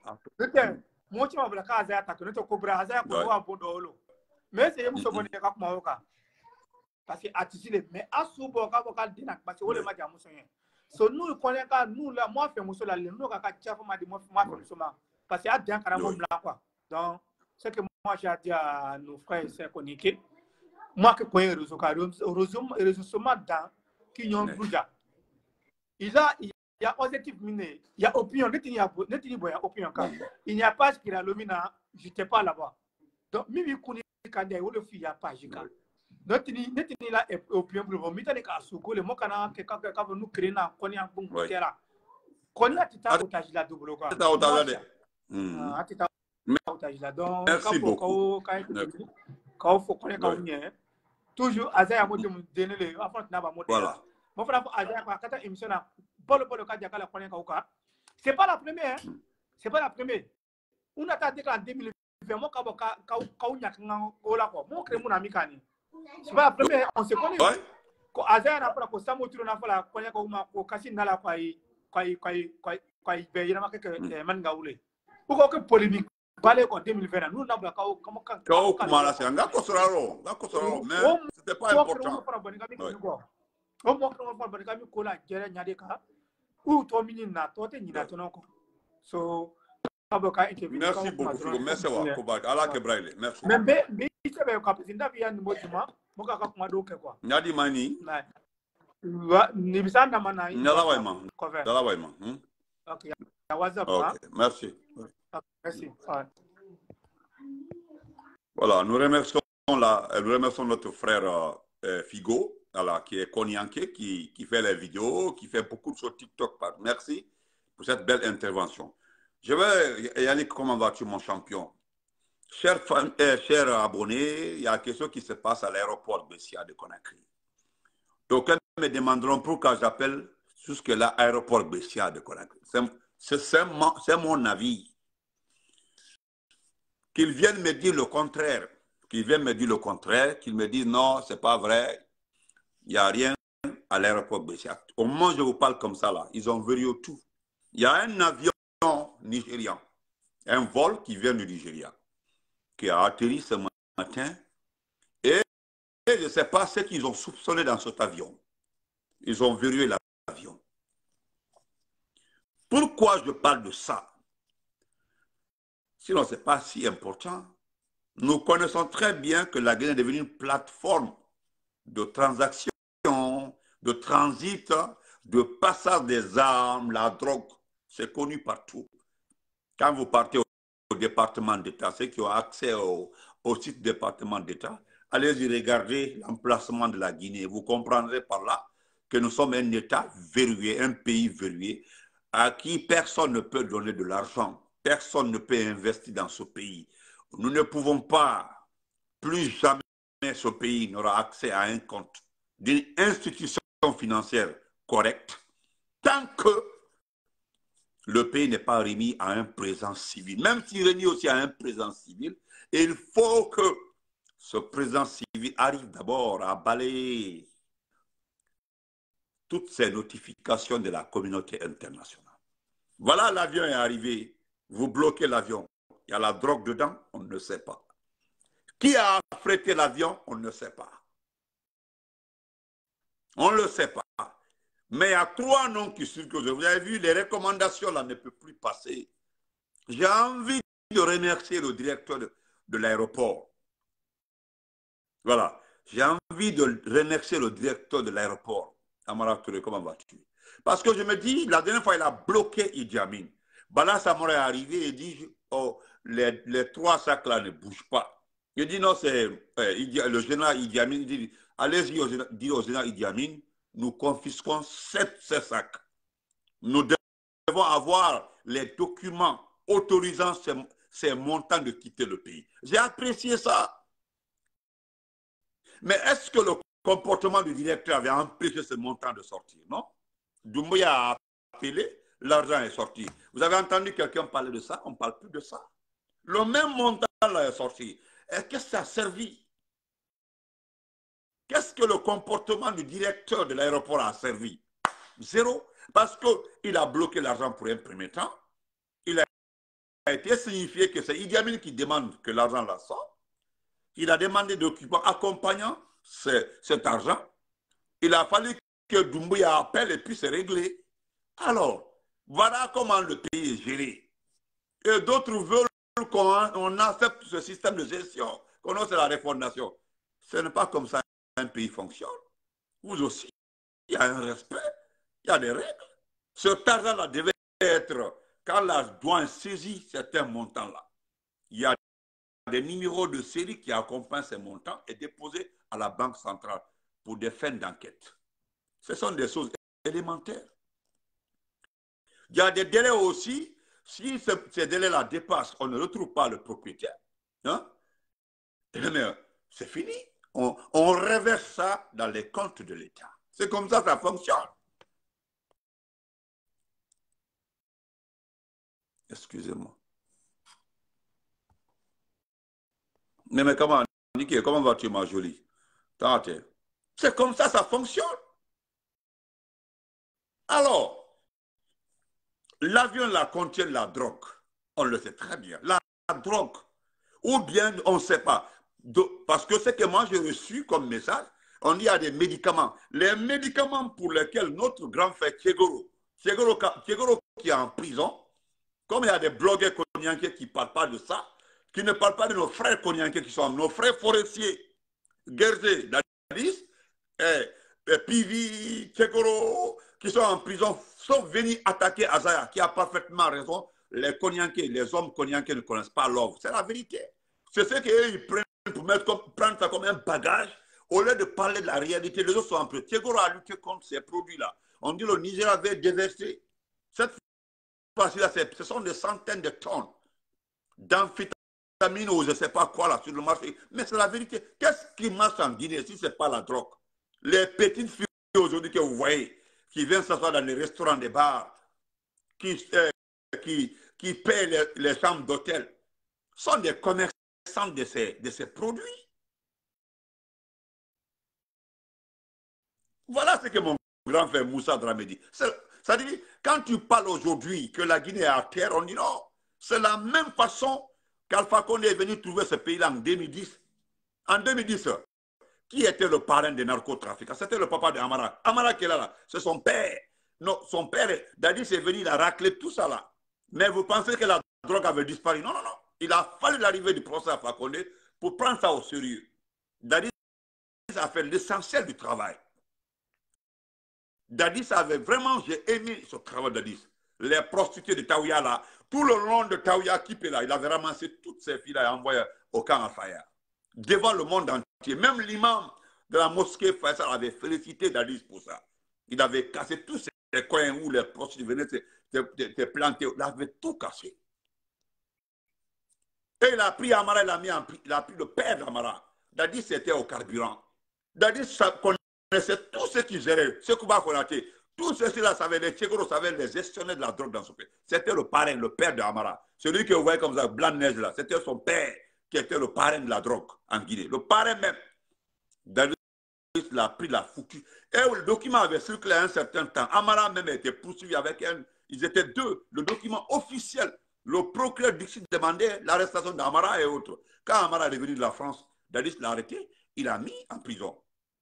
Moi, tu m'as la casa, tu as cobra, à Bondolo. Mais c'est Mousso Bonnet à Maoka. Parce que attitude, mais à Soubo, Kavoka Dinak, parce que le Madame Mousson. So nous, connaissons, nous, la moi, fait Mousso, la nous, à Tchafama de moi, parce qu'il y a bien carrément blanc, quoi. Donc, ce que moi, j'ai dit à nos frères et sœurs connectés, moi, que point réseau, car réseau seulement dans qui n'ont déjà. Il a, il y a objectif miné, il y a opinion, il y a opinion, il n'y a pas ce qu'il a le mina, je n'étais pas là-bas. Donc, Mimi Kouni, quand il y a le fil, il n'y a pas, j'ai qu'à. Notini notini la opinion pour vous mitane ka suko le mokana ke ka ka nous créer na koni en bon kera koni atita otage la double quoi atita otage hmm atita otage la donc merci beaucoup ka ka faut koni ka onye toujours azaya mo dem denele afon na ba mo voilà mo fera azaya ka kata émission na bolo bolo ka jakala koni ka uka c'est pas la première c'est pas la première on a tardé en deux mille vingt mo ka ka ka unya kan ola ko mo créer mon ami kani. C'est pas la première, on se connaît. Quand Azaya n'a pas la Samo Turo n'a pas la Konya Kauma, au Kassin Nala Kwai, Kwai, Kwai, Kwai, Kwai, Bayama, Mangaoule. Pourquoi que polémique, parler en deux mille vingt, nous n'avons pas comme Kao Kumala, c'est un gars Kosoraro, mais c'était pas important. Au moins, on va pas de Kola, Jere Nyadeka, ou Tomini na Tote Ninatonoko. So, merci beaucoup, merci Wakoba, Allah Kebraile, merci. Mais, mais, kapitenda vya nimojima moka ka kuma doke kwa nyadi mani na ni bisanda mana ndala waima ndala waima OK ya WhatsApp OK merci merci voilà nous remercions la nous remercions notre frère euh, Figo voilà, qui est Konyanké qui qui fait les vidéos qui fait beaucoup de choses TikTok. Merci pour cette belle intervention. Je vais Yannick, comment vas-tu mon champion? Chers, euh, chers abonnés, il y a quelque chose qui se passe à l'aéroport Bessia de Conakry. Donc, ils me demanderont pourquoi j'appelle jusque-là aéroport Bessia de Conakry. C'est mon avis. Qu'ils viennent me dire le contraire. Qu'ils viennent me dire le contraire. Qu'ils me disent non, c'est pas vrai. Il n'y a rien à l'aéroport Bessia. Au moment où je vous parle comme ça, là, ils ont verrouillé tout. Il y a un avion nigérian, un vol qui vient du Nigeria, qui a atterri ce matin, et, et je ne sais pas ce qu'ils ont soupçonné dans cet avion. Ils ont verrouillé l'avion. Pourquoi je parle de ça? Sinon, ce n'est pas si important. Nous connaissons très bien que la Guinée est devenue une plateforme de transaction, de transit, de passage des armes, la drogue. C'est connu partout. Quand vous partez au département d'État, ceux qui ont accès au, au site département d'État, allez-y regarder l'emplacement de la Guinée. Vous comprendrez par là que nous sommes un État verrouillé, un pays verrouillé, à qui personne ne peut donner de l'argent. Personne ne peut investir dans ce pays. Nous ne pouvons pas, plus jamais ce pays n'aura accès à un compte d'une institution financière correcte, tant que le pays n'est pas remis à un président civil. Même s'il est remis aussi à un président civil, il faut que ce président civil arrive d'abord à balayer toutes ces notifications de la communauté internationale. Voilà, l'avion est arrivé. Vous bloquez l'avion. Il y a la drogue dedans, on ne sait pas. Qui a affrété l'avion, on ne sait pas. On ne le sait pas. Mais il y a trois noms qui circulent. Vous avez vu, les recommandations là ne peuvent plus passer. J'ai envie de remercier le directeur de, de l'aéroport. Voilà. J'ai envie de remercier le directeur de l'aéroport. Amara Touré, comment vas-tu? Parce que je me dis, la dernière fois, il a bloqué Idi Amin. Bala Samora est arrivé et dit, oh, les, les trois sacs là ne bougent pas. Il dit non, c'est euh, le général Idi Amin, il dit, allez-y dire au général Idi Amin, nous confisquons sept ces sacs. Nous devons avoir les documents autorisant ces, ces montants de quitter le pays. J'ai apprécié ça. Mais est-ce que le comportement du directeur avait empêché ce montant de sortir? Non. Doumbouya a appelé, l'argent est sorti. Vous avez entendu quelqu'un parler de ça? On ne parle plus de ça. Le même montant là est sorti. Qu'est-ce que ça a servi? Qu'est-ce que le comportement du directeur de l'aéroport a servi? Zéro. Parce qu'il a bloqué l'argent pour un premier temps. Il a été signifié que c'est Idi Amin qui demande que l'argent la sorte. Il a demandé des documents accompagnant cet argent. Il a fallu que Doumbouya appelle et puis c'est réglé. Alors, voilà comment le pays est géré. Et d'autres veulent qu'on accepte ce système de gestion, qu'on ose la refondation. Ce n'est pas comme ça qu'un pays fonctionne. Vous aussi, il y a un respect, il y a des règles. Cet argent-là devait être, quand la douane saisit certains montants-là, il y a des numéros de série qui accompagnent ces montants et déposés à la Banque centrale pour des fins d'enquête. Ce sont des choses élémentaires. Il y a des délais aussi. Si ces délais-là dépassent, on ne retrouve pas le propriétaire. Hein? C'est fini. On, on reverse ça dans les comptes de l'État. C'est comme ça que ça fonctionne. Excusez-moi. Mais, mais comment, Niki, comment vas-tu, ma jolie? C'est comme ça que ça fonctionne. Alors, l'avion là contient la drogue. On le sait très bien. La, la drogue. Ou bien, on ne sait pas. De, parce que ce que moi j'ai reçu comme message, on dit qu'il y a des médicaments. Les médicaments pour lesquels notre grand frère Tchegoro, Tchegoro, Tchegoro qui est en prison, comme il y a des blogueurs koniankais qui ne parlent pas de ça, qui ne parlent pas de nos frères koniankais qui sont nos frères forestiers, Gerze, Dadis, et, et Pivi, Tchegoro, qui sont en prison, sont venus attaquer Azaya, qui a parfaitement raison. Les koniankais, les hommes koniankais ne connaissent pas l'ordre. C'est la vérité. C'est ce qu'ils prennent pour mettre comme, prendre ça comme un bagage. Au lieu de parler de la réalité, les autres sont en prison. Tchegoro a lutté contre ces produits-là. On dit que le Niger avait déversé. Cette fois-ci-là, ce sont des centaines de tonnes d'amphétamines ou je ne sais pas quoi là sur le marché. Mais c'est la vérité. Qu'est-ce qui marche en Guinée si ce n'est pas la drogue? Les petites filles aujourd'hui que vous voyez, qui viennent s'asseoir dans les restaurants, des bars, qui, euh, qui, qui paient les, les chambres d'hôtel, sont des commerçants de ces, de ces produits. Voilà ce que mon grand frère Moussa Dramé dit. Ça dit, quand tu parles aujourd'hui que la Guinée est à terre, on dit non. C'est la même façon qu'Alpha Condé est venu trouver ce pays-là en deux mille dix. En deux mille dix, qui était le parrain des narcotrafiquants? C'était le papa de Amara. Amara qui est là, là c'est son père. Non, son père, Dadis est venu, il a raclé tout ça là. Mais vous pensez que la drogue avait disparu? Non, non, non. Il a fallu l'arrivée du procès à Fakonde pour prendre ça au sérieux. Dadis a fait l'essentiel du travail. Dadis avait vraiment, j'ai aimé ce travail de Dadis. Les prostituées de Taouya là, tout le long de Taouya, Kipé là, il avait ramassé toutes ces filles là et envoyé au camp Al-Faya. Devant le monde entier. Même l'imam de la mosquée Faisal avait félicité Dadis pour ça. Il avait cassé tous ces coins où les prostituées venaient se planter. Il avait tout cassé. Et il a pris Amara, il a, mis en, il a pris le père d'Amara. Dadis c'était au carburant. Dadis connaissait tous ceux qui géraient, ce Kouba Konaté. Tous ceux-là savaient, les Tchegoro savaient les gestionnaires de la drogue dans ce pays. C'était le parrain, le père d'Amara. Celui que vous voyez comme ça, blanc-neige là, c'était son père qui était le parrain de la drogue en Guinée. Le parrain même. Dadis l'a pris, l'a foutu. Et le document avait circulé un certain temps. Amara même était poursuivi avec un. Ils étaient deux. Le document officiel. Le procureur Dixit demandait l'arrestation d'Amara et autres. Quand Amara est venu de la France, Dadis l'a arrêté, il l'a mis en prison.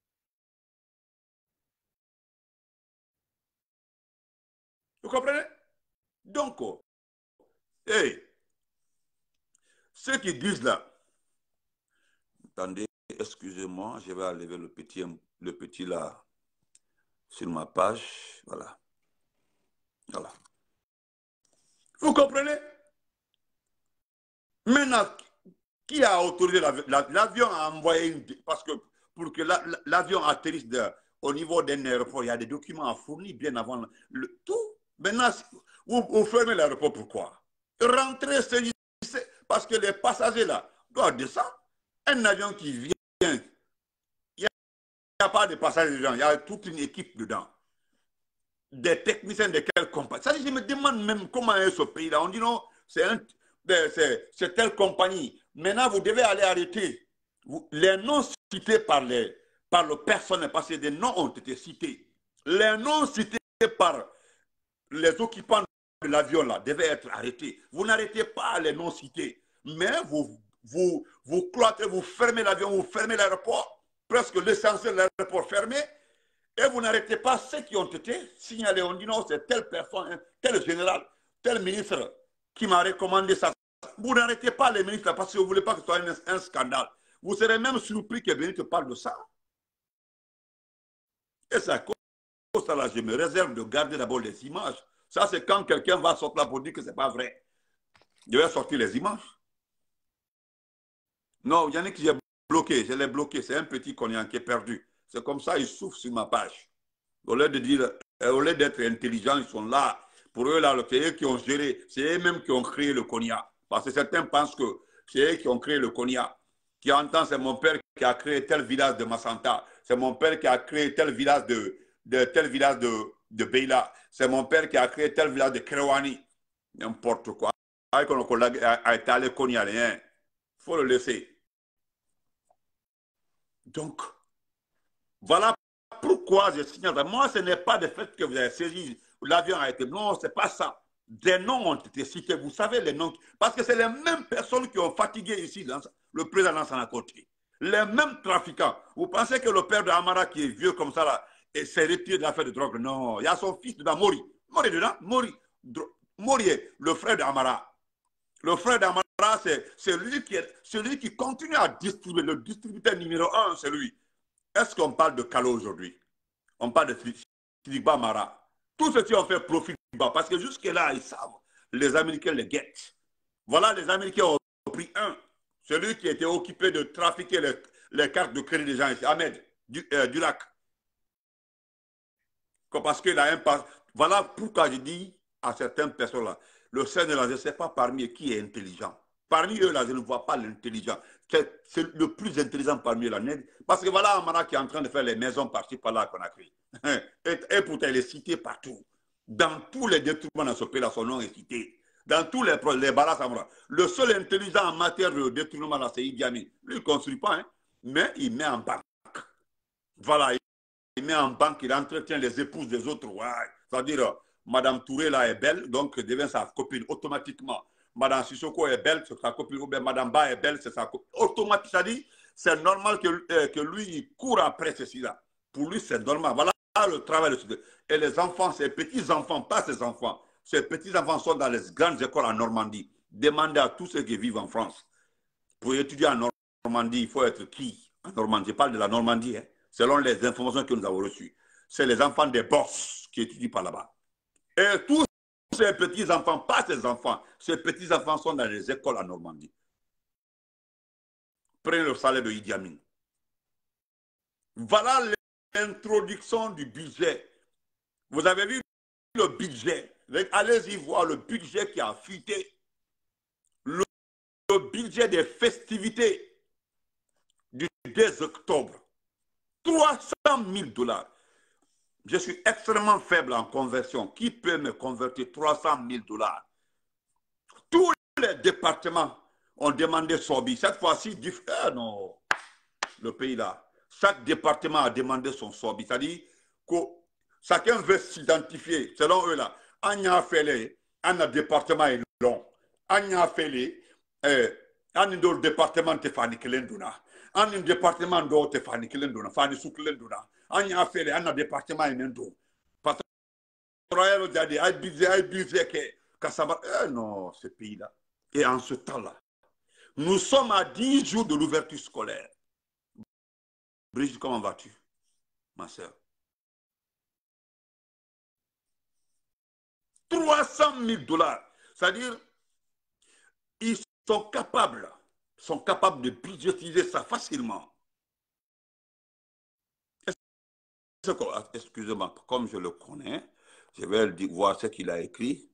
Vous comprenez? Donc, hey, ceux qui disent là, attendez, excusez-moi, je vais enlever le petit, le petit là sur ma page. Voilà. Voilà. Vous comprenez? Maintenant, qui a autorisé l'avion? L'avion a envoyé une. Parce que pour que l'avion la, la, atterrisse de, au niveau d'un aéroport. Il y a des documents à fournir bien avant le, le tout. Maintenant, vous, vous fermez l'aéroport, pourquoi? Rentrez, saisissez, parce que les passagers là doivent descendre. Un avion qui vient, il n'y a, a pas de passagers dedans, il y a toute une équipe dedans. Des techniciens de quelle compagnie? Ça, je me demande même comment est ce pays-là. On dit non, c'est telle compagnie. Maintenant, vous devez aller arrêter. Vous, les noms cités par, les, par le personnel, parce que des noms ont été cités. Les noms cités par les occupants de l'avion là devaient être arrêtés. Vous n'arrêtez pas les noms cités, mais vous, vous, vous cloîtrez, vous fermez l'avion, vous fermez l'aéroport, presque l'essentiel de l'aéroport fermé. Et vous n'arrêtez pas ceux qui ont été signalés. On dit non, c'est telle personne, tel général, tel ministre qui m'a recommandé ça. Vous n'arrêtez pas les ministres parce que vous ne voulez pas que ce soit un, un scandale. Vous serez même surpris que Béni te parle de ça. Et c'est à cause de ça, là, je me réserve de garder d'abord les images. Ça, c'est quand quelqu'un va sortir là pour dire que ce n'est pas vrai. Je vais sortir les images. Non, il y en a qui j'ai bloqué, je l'ai bloqué. C'est un petit cognac qui est perdu. C'est comme ça, ils souffrent sur ma page. Au lieu de dire, au lieu d'être intelligents, ils sont là. Pour eux, là, c'est eux qui ont géré, c'est eux-mêmes qui ont créé le cognac. Parce que certains pensent que c'est eux qui ont créé le cognac. Qui entend, c'est mon père qui a créé tel village de Massanta. C'est mon père qui a créé tel village de, de tel village de, de Beila. C'est mon père qui a créé tel village de Krewani. N'importe quoi. Avec un collègue a étalé le cognac, il faut le laisser. Donc, voilà pourquoi je signale. Moi, ce n'est pas le fait que vous avez saisi, l'avion a été. Non, ce n'est pas ça. Des noms ont été cités. Vous savez les noms. Parce que c'est les mêmes personnes qui ont fatigué ici dans, le président Lansana Conté. Les mêmes trafiquants. Vous pensez que le père de Amara, qui est vieux comme ça, là, s'est retiré de l'affaire de drogue? Non. Il y a son fils dedans, Mori. Mori dedans. Mori. Mori est le frère d'Amara. Le frère d'Amara, c'est celui qui, est, celui qui continue à distribuer. Le distributeur numéro un, c'est lui. Est-ce qu'on parle de Kalo aujourd'hui? On parle de Sidikba Mara. Tous ceux qui ont fait profit parce que jusque-là, ils savent. Les Américains les guettent. Voilà, les Américains ont pris un. Celui qui était occupé de trafiquer les, les cartes de crédit des gens ici, Ahmed du, euh, Dulac. Parce qu'il a un pas. Voilà pourquoi je dis à certaines personnes-là, le Sénégal, je ne sais pas parmi eux qui est intelligent. Parmi eux, là, je ne vois pas l'intelligent. C'est le plus intelligent parmi eux, là. Parce que voilà Amara qui est en train de faire les maisons par-ci, par-là qu'on a créées. Et, et pourtant, il est cité partout. Dans tous les détournements dans ce pays-là, son nom est cité. Dans tous les, les barrages Amara. Le seul intelligent en matière de détournement, là, c'est Idi Amin. Lui, il ne construit pas, hein, mais il met en banque. Voilà, il met en banque, il entretient les épouses des autres. Ouais. C'est-à-dire, Madame Touré, là, est belle, donc devient sa copine automatiquement. Madame Sissoko est belle, c'est sa copine. Ou bien Madame Ba est belle, c'est sa copine. Automatiquement, ça dit, c'est normal que, euh, que lui, il court après ceci-là. Pour lui, c'est normal. Voilà le travail de ce. Et les enfants, ses petits-enfants, pas ses enfants, ses petits-enfants sont dans les grandes écoles en Normandie. Demandez à tous ceux qui vivent en France. Pour étudier en Normandie, il faut être qui? En Normandie, je parle de la Normandie, hein, selon les informations que nous avons reçues. C'est les enfants des boss qui étudient par là-bas. Et tous ces petits-enfants, pas ces enfants, ces petits-enfants sont dans les écoles en Normandie. Prenez le salaire de Idi Amin. Voilà l'introduction du budget. Vous avez vu le budget. Allez-y voir le budget qui a fuité. Le, le budget des festivités du deux octobre. trois cent mille dollars. Je suis extrêmement faible en conversion. Qui peut me convertir trois cent mille dollars? Tous les départements ont demandé Sobi. Cette fois-ci, ah non, le pays là. Chaque département a demandé son Sobi. C'est-à-dire que chacun veut s'identifier, selon eux là. Anya Fele, un département est long. Anya Fele, un département te fani kelenduna. Un département do te fani kelenduna, fani sou kelenduna. Anya Fele, un département est mendo. Parce que Royal Jadi, ay bizé, ay bizé que Kassaba, eh non, ce pays là. Et en ce temps-là, nous sommes à dix jours de l'ouverture scolaire. Brigitte, comment vas-tu, ma soeur? trois cent mille dollars. C'est-à-dire, ils sont capables, sont capables de budgétiser ça facilement. excusez-moi, comme je le connais, je vais le dire, voir ce qu'il a écrit.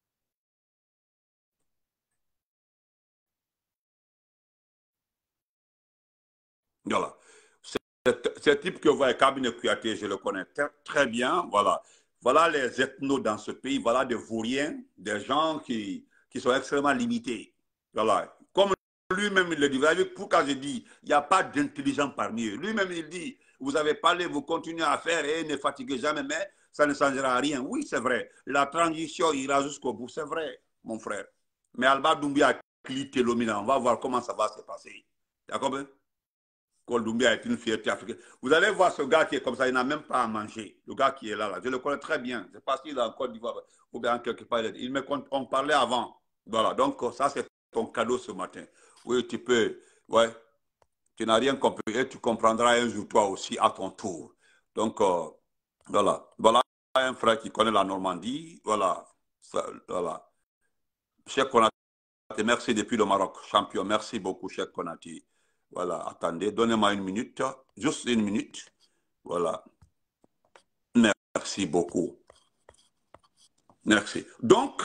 Voilà. Ce type que vous voyez, Kabine Kouyaté, je le connais très, très bien. Voilà. Voilà les ethnos dans ce pays. Voilà des vauriens, des gens qui, qui sont extrêmement limités. Voilà. Comme lui-même il le dit, vous avez vu pourquoi je dis, il n'y a pas d'intelligent parmi eux. Lui-même il dit, vous avez parlé, vous continuez à faire et ne fatiguez jamais, mais ça ne changera rien. Oui, c'est vrai. La transition ira jusqu'au bout. C'est vrai, mon frère. Mais Alba Doumbia a cliqué l'omina. On va voir comment ça va se passer. D'accord? Doumbia est une fierté africaine. Vous allez voir ce gars qui est comme ça, il n'a même pas à manger. Le gars qui est là, là. Je le connais très bien. Je ne sais pas s'il est en Côte d'Ivoire ou bien quelque part. Il me on parlait avant. Voilà, donc ça c'est ton cadeau ce matin. Oui, tu peux. Ouais, tu n'as rien compris et tu comprendras un jour toi aussi à ton tour. Donc, euh, voilà. Voilà un frère qui connaît la Normandie. Voilà. Ça, voilà. Cheikh Konaté, merci depuis le Maroc, champion. Merci beaucoup, Cheikh Konaté. Voilà, attendez, donnez-moi une minute, juste une minute. Voilà. Merci beaucoup. Merci. Donc,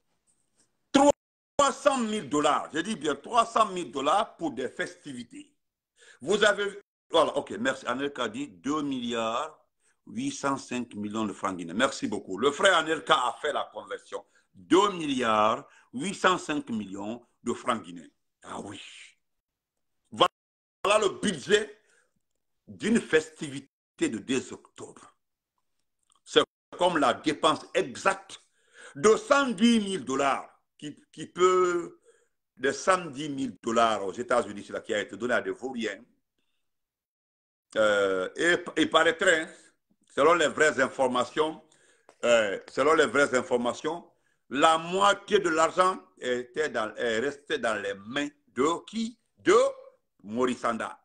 trois cent mille dollars, je dis bien trois cent mille dollars pour des festivités. Vous avez, voilà, ok, merci. Anelka dit deux milliards huit cent cinq millions de francs guinéens. Merci beaucoup. Le frère Anelka a fait la conversion. deux milliards huit cent cinq millions de francs guinéens. Ah oui. Voilà le budget d'une festivité de deux octobre. C'est comme la dépense exacte de cent dix mille dollars qui, qui peut, de cent dix mille dollars aux États-Unis, qui a été donné à des vauriens. Euh, et il paraîtrait, selon les vraies informations, euh, selon les vraies informations, la moitié de l'argent était dans, est resté dans les mains de qui? De Maurice Sanda.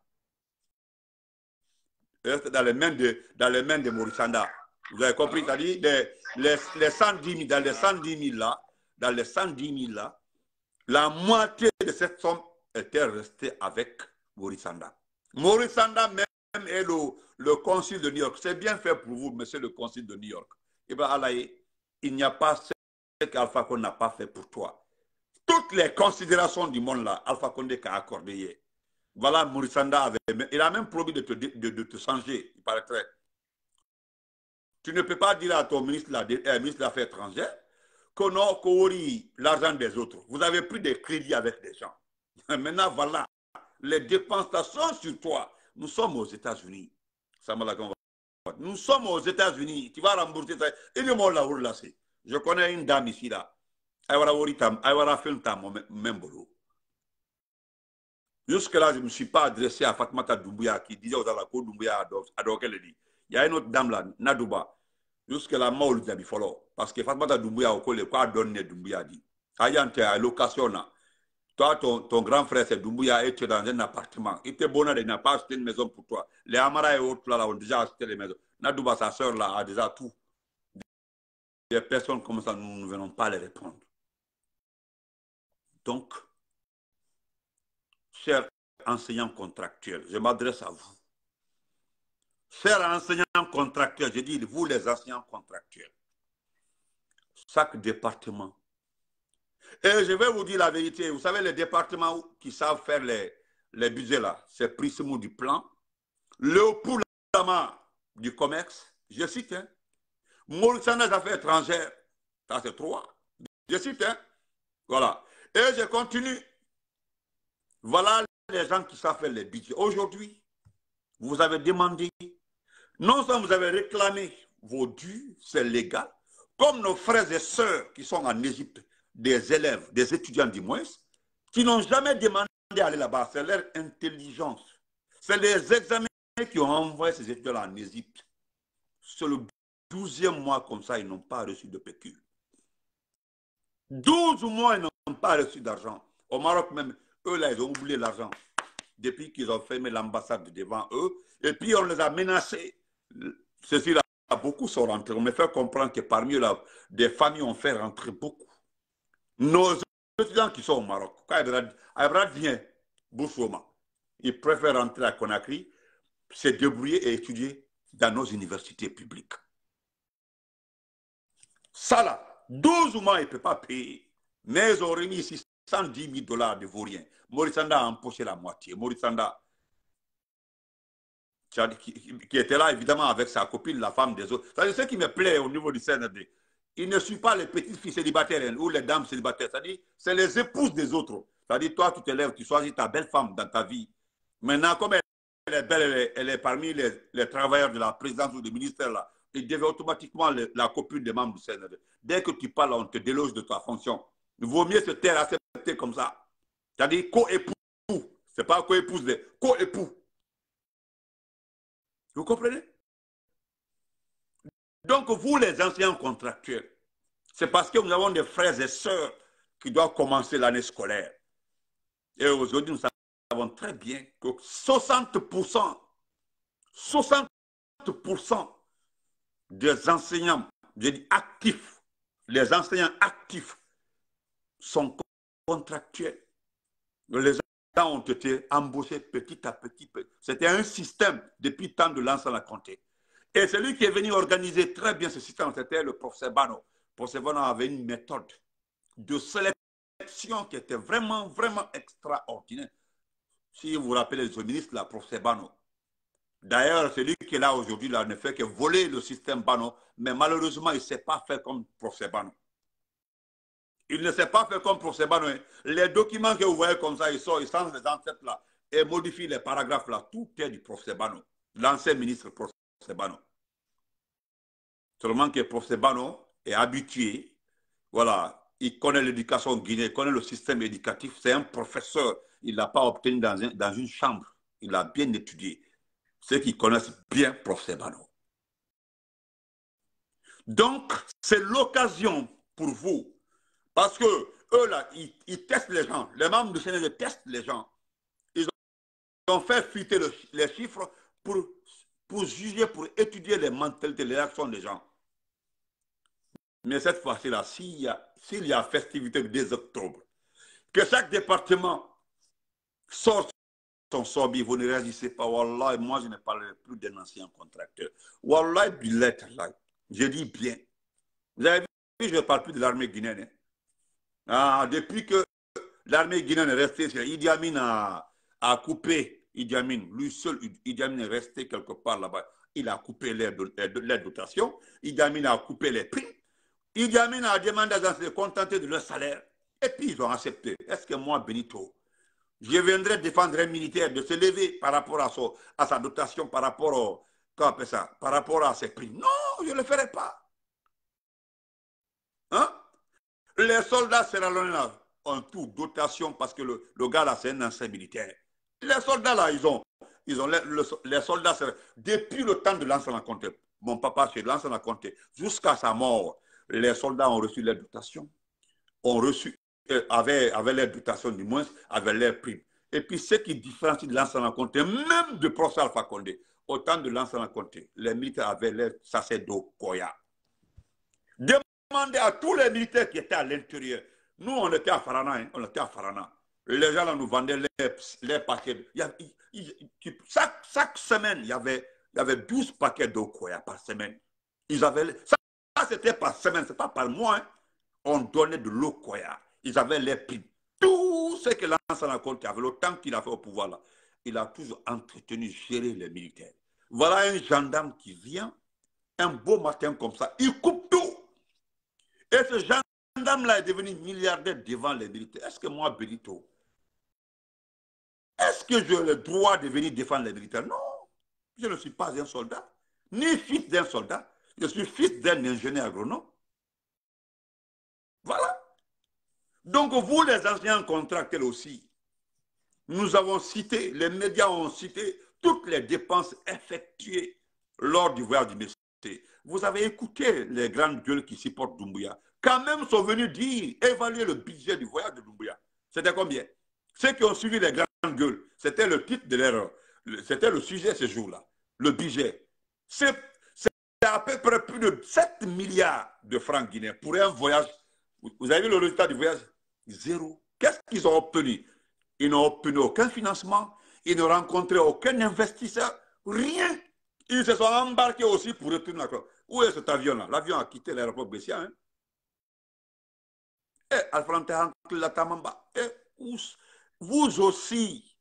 Dans les mains de, dans les mains de Maurice Sanda. Vous avez compris, c'est-à-dire les, les, les cent dix mille, dans les cent dix mille là, dans les cent dix mille là, la moitié de cette somme était restée avec Maurice Sanda. Maurice Sanda même est le, le consul de New York. C'est bien fait pour vous, monsieur le consul de New York. Ibrahim Alaye, il n'y a pas ce qu'Alpha Condé n'a pas fait pour toi. Toutes les considérations du monde là, Alpha Condé a accordé hier. Voilà, Maurice Sanda avait, il a même promis de te, de, de te changer, il paraîtrait. Tu ne peux pas dire à ton ministre, la, euh, ministre des Affaires étrangères que non, qu'on l'argent des autres. Vous avez pris des crédits avec des gens. Maintenant, voilà, les dépenses sont sur toi. Nous sommes aux États-Unis. Nous sommes aux États-Unis. Tu vas rembourser ça. Je connais une dame ici, là. Elle va faire un même boulot. Jusque-là, je ne me suis pas adressé à Fatmata Doumbouya qui disait aux Alako Doumbouya à Dokeledi. Il y a une autre dame là, Nadouba. Jusque-là, moi, je l'ai dit, parce que Fatmata Doumbouya, a donné Doumbouya dit. Ayante à location là. Toi, ton, ton grand frère, c'est Doumbouya, et tu es dans un appartement. Il était bon, il n'a pas acheté une maison pour toi. Les Amara et autres là, là ont déjà acheté les maisons. Nadouba, sa soeur là, a déjà tout. Des personnes comme ça, nous ne venons pas les répondre. Donc, chers enseignants contractuels, je m'adresse à vous. Chers enseignants contractuels, je dis vous les enseignants contractuels, chaque département. Et je vais vous dire la vérité, vous savez les départements qui savent faire les, les budgets là, c'est Prismo du plan, Léopold Lama du commerce, je cite, hein, Maurice Sanda des affaires étrangères, ça c'est trois, je cite, hein, voilà. Et je continue. Voilà les gens qui savent faire les budgets. Aujourd'hui, vous avez demandé, non seulement vous avez réclamé vos dus, c'est légal, comme nos frères et sœurs qui sont en Égypte, des élèves, des étudiants du moins, qui n'ont jamais demandé d'aller là-bas. C'est leur intelligence. C'est les examens qui ont envoyé ces étudiants en Égypte. C'est le douzième mois comme ça, ils n'ont pas reçu de pécule. douze mois, ils n'ont pas reçu d'argent. Au Maroc même, eux là, ils ont oublié l'argent. Depuis qu'ils ont fermé l'ambassade devant eux. Et puis on les a menacés. Ceci là, beaucoup sont rentrés. On me fait comprendre que parmi eux, là, des familles ont fait rentrer beaucoup. Nos étudiants qui sont au Maroc, quand Abrad vient, Bouchouma, ils préfèrent rentrer à Conakry, se débrouiller et étudier dans nos universités publiques. Ça là, douze mois, il ne peut pas payer. Mais ils ont remis six cent dix mille dollars de vauriens. Maurice Sanda a empoché la moitié. Maurice Sanda, qui, qui était là évidemment avec sa copine, la femme des autres. C'est ce qui me plaît au niveau du C N R D. Il ne suit pas les petites filles célibataires ou les dames célibataires. C'est-à-dire, c'est les épouses des autres. C'est-à-dire, toi, tu te lèves, tu choisis ta belle femme dans ta vie. Maintenant, comme elle est belle, elle est, elle est parmi les, les travailleurs de la présidence ou du ministère, là, il devient automatiquement le, la copine des membres du C N R D. Dès que tu parles, on te déloge de ta fonction. Il vaut mieux se taire, accepter comme ça. C'est-à-dire, co-époux. Ce n'est pas co-épouse, co-époux. Vous comprenez? Donc, vous, les anciens contractuels, c'est parce que nous avons des frères et sœurs qui doivent commencer l'année scolaire. Et aujourd'hui, nous savons très bien que soixante pour cent, soixante pour cent des enseignants, je dis actifs, les enseignants actifs sont contractuels. Les enseignants ont été embauchés petit à petit. C'était un système depuis le temps de l'enseignement compté. Et celui qui est venu organiser très bien ce système, c'était le professeur Bano. Le professeur Bano avait une méthode de sélection qui était vraiment, vraiment extraordinaire. Si vous vous rappelez le ministre, le professeur Bano. D'ailleurs, celui qui est là aujourd'hui ne fait que voler le système Bano, mais malheureusement, il ne s'est pas fait comme professeur Bano. Il ne s'est pas fait comme professeur Bano. Les documents que vous voyez comme ça, ils sortent, ils changent les ancêtres là et modifient les paragraphes là. Tout est du professeur Bano, l'ancien ministre professeur Bano. Seulement que le professeur Bano est habitué, voilà, il connaît l'éducation guinéenne, il connaît le système éducatif, c'est un professeur, il ne l'a pas obtenu dans, un, dans une chambre, il l'a bien étudié. Ceux qui connaissent bien professeur Bano. Donc, c'est l'occasion pour vous, parce que eux là, ils, ils testent les gens, les membres du C N R D testent les gens. Ils ont fait fuiter le, les chiffres pour, pour juger, pour étudier les mentalités, les réactions des gens. Mais cette fois-ci-là, s'il y a, s'il y a festivité du deux octobre, que chaque département sorte son sorbi, vous ne réagissez pas. Wallah, moi je ne parlerai plus d'un ancien contracteur. Wallah, je dis bien. Vous avez vu, je ne parle plus de l'armée guinéenne. Ah, depuis que l'armée guinéenne est restée, Idi Amin a, a coupé, Idi Amin, lui seul, Idi Amin est resté quelque part là-bas. Il a coupé les, les dotations, Idi Amin a coupé les prix. Idi Amin a demandé aux gens de se contenter de leur salaire. Et puis ils ont accepté. Est-ce que moi, Benito, je viendrais défendre un militaire de se lever par rapport à, son, à sa dotation, par rapport, au, comment ça, par rapport à ses prix? Non, je ne le ferai pas. Hein? Les soldats sierra-léonais ont tout dotation parce que le, le gars là, c'est un ancien militaire. Les soldats là, ils ont, ils ont les, les, les soldats, depuis le temps de l'enseignement compté, mon papa chez l'enseignement compté, jusqu'à sa mort, les soldats ont reçu les dotations, ont reçu, euh, avaient, avaient les dotations du moins, avaient les primes. Et puis, ce qui différencie de l'enseignement compté, même de professeur Alpha Condé, au temps de l'enseignement compté, les militaires avaient les sacerdots Koya. Demandez à tous les militaires qui étaient à l'intérieur. Nous, on était à Farana, hein, on était à Farana. Les gens là nous vendaient les, les paquets. Il y a, il, il, chaque, chaque semaine, il y avait, il y avait douze paquets d'eau Koya par semaine. Ils avaient, ça, ça c'était par semaine, ce n'est pas par mois. Hein. On donnait de l'eau Koya. Ils avaient les primes. Tout ce que l'enseignement compté avait, le temps qu'il a fait au pouvoir là, il a toujours entretenu, géré les militaires. Voilà un gendarme qui vient, un beau matin comme ça, il coupe tout. Et ce gendarme-là est devenu milliardaire devant les militaires. Est-ce que moi, Benito, est-ce que j'ai le droit de venir défendre les militaires? Non, je ne suis pas un soldat, ni fils d'un soldat. Je suis fils d'un ingénieur agronome. Voilà. Donc, vous, les anciens contractuels aussi, nous avons cité, les médias ont cité toutes les dépenses effectuées lors du voyage du Messie. Vous avez écouté les grandes gueules qui supportent Doumbouya. Quand même sont venus dire, évaluer le budget du voyage de Doumbouya. C'était combien? Ceux qui ont suivi les grandes gueules, c'était le titre de l'erreur. C'était le sujet ce jour-là. Le budget. C'est à peu près plus de sept milliards de francs guinéens pour un voyage. Vous avez vu le résultat du voyage? Zéro. Qu'est-ce qu'ils ont obtenu? Ils n'ont obtenu aucun financement. Ils n'ont rencontré aucun investisseur. Rien. Ils se sont embarqués aussi pour retourner la Croix. Où est cet avion-là? L'avion a quitté l'aéroport Bessia. Hein? Et Alfred Latamamba. Et vous aussi,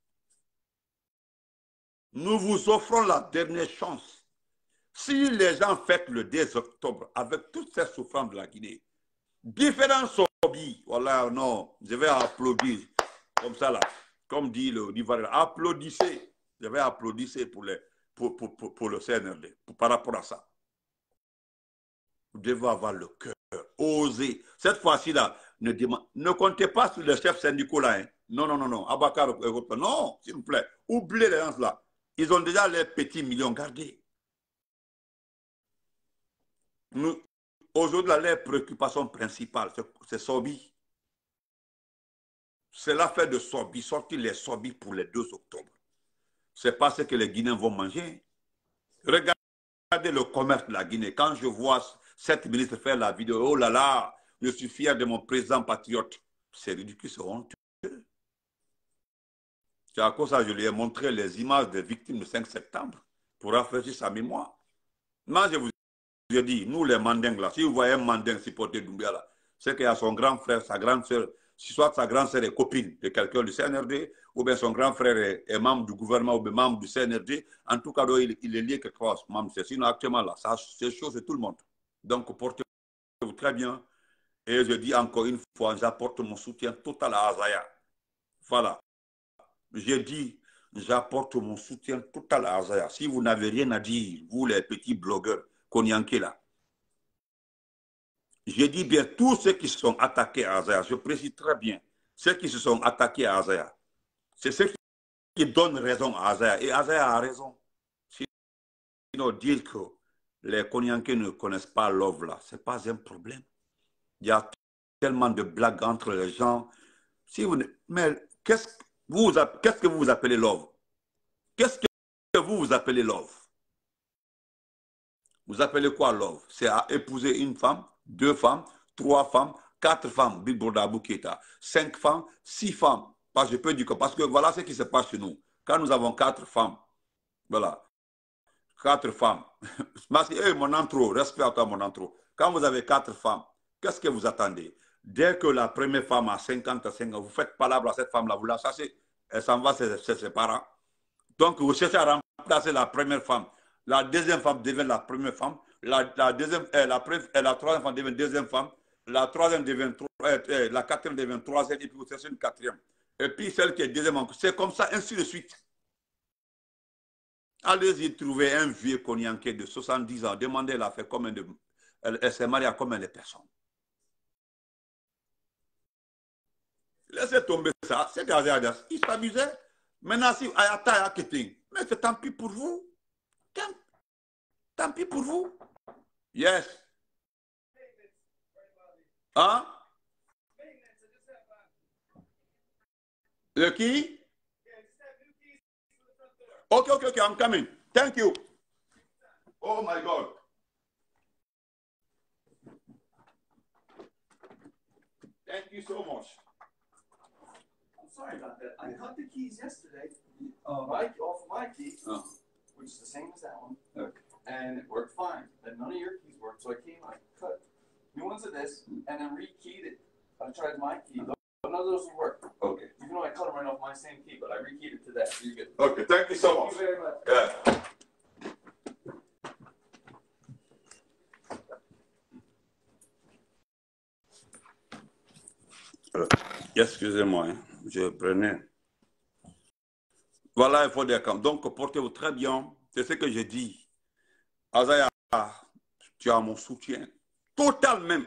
nous vous offrons la dernière chance. Si les gens fêtent le deux octobre avec toutes ces souffrances de la Guinée, différents sobi, voilà, non, je vais applaudir comme ça là, comme dit le Ivoirien, applaudissez, je vais applaudir pour, les, pour, pour, pour, pour le C N R D, pour, par rapport à ça. Vous devez avoir le cœur, oser. Cette fois-ci là, ne, ne comptez pas sur le chef syndical là. Hein. Non, non, non, non, Abakar, non, s'il vous plaît, oubliez les gens là. Ils ont déjà les petits millions gardés. Aujourd'hui, les préoccupations principales, c'est Sobi. C'est l'affaire de Sobi, sortir les Sobi pour les deux octobre. C'est pas ce que les Guinéens vont manger. Regardez le commerce de la Guinée. Quand je vois cette ministre faire la vidéo, oh là là, je suis fier de mon président patriote. C'est ridicule, c'est honteux. C'est à cause de ça que je lui ai montré les images des victimes du cinq septembre pour rafraîchir sa mémoire. Moi, je vous Je dis, nous les mandingues là, si vous voyez un mandingue supporter Doumbia là, c'est qu'il y a son grand frère, sa grande soeur, soit sa grande soeur est copine de quelqu'un du C N R D, ou bien son grand frère est, est membre du gouvernement, ou bien membre du C N R D. En tout cas, il, il est lié quelque chose. Sinon, actuellement là, c'est chaud, c'est tout le monde. Donc, portez-vous très bien. Et je dis encore une fois, j'apporte mon soutien total à Azaya. Voilà. J'ai dit, j'apporte mon soutien total à Azaya. Si vous n'avez rien à dire, vous les petits blogueurs, Konyanké là. Je dis bien tous ceux qui se sont attaqués à Azaya, je précise très bien, ceux qui se sont attaqués à Azaya, c'est ceux qui donnent raison à Azaya. Et Azaya a raison. Sinon, dire que les Konyankés ne connaissent pas l'O V là, ce n'est pas un problème. Il y a tellement de blagues entre les gens. Si vous, mais qu'est-ce que vous, qu'est-ce que vous appelez l'O V? Qu'est-ce que vous, vous appelez l'O V? Vous appelez quoi l'O V? C'est à épouser une femme, deux femmes, trois femmes, quatre femmes, Big Brother Bouketa, cinq femmes, six femmes. Parce que je peux dire que, parce que voilà ce qui se passe chez nous. Quand nous avons quatre femmes, voilà, quatre femmes. Merci, hey, mon intro, respect à toi, mon intro. Quand vous avez quatre femmes, qu'est-ce que vous attendez? Dès que la première femme a cinquante à cinquante, vous faites palabre à cette femme-là, vous la chassez, elle s'en va chez ses parents. Donc, vous cherchez à remplacer la première femme. La deuxième femme devient la première femme. La, la, deuxième, euh, la, euh, la troisième femme devient deuxième femme. La troisième devient euh, euh, la quatrième devient troisième. Et puis vous cherchez une quatrième. Et puis celle qui est deuxième, c'est comme ça, ainsi de suite. Allez-y trouver un vieux Konyanké de soixante-dix ans. Demandez, elle a fait combien de. Elle, elle s'est mariée à combien de personnes. Laissez tomber ça. C'est des il s'amusait. Maintenant, si Ayata a quitté, mais c'est tant pis pour vous. Tant, tant pis pour vous. Yes. Hein? Le qui? Ok, ok, ok, I'm coming. Thank you. Oh my God. Thank you so much. I'm sorry about that. I cut the keys yesterday. Uh, my, off of my key, oh. which is the same as that one. Okay. And it worked fine. And none of your keys worked, so I came, I cut new ones of this, and then rekeyed it. I tried my key. None of those would work. Okay. Even though I cut them right off my same key, but I rekeyed it to that. So you're good. Okay, thank you so much. Thank you very much. Yeah. Excusez-moi, hein. Je prenais. Voilà, il faut dire quand. Donc, portez-vous très bien. C'est ce que j'ai dit. Azaya, tu as mon soutien. Total même.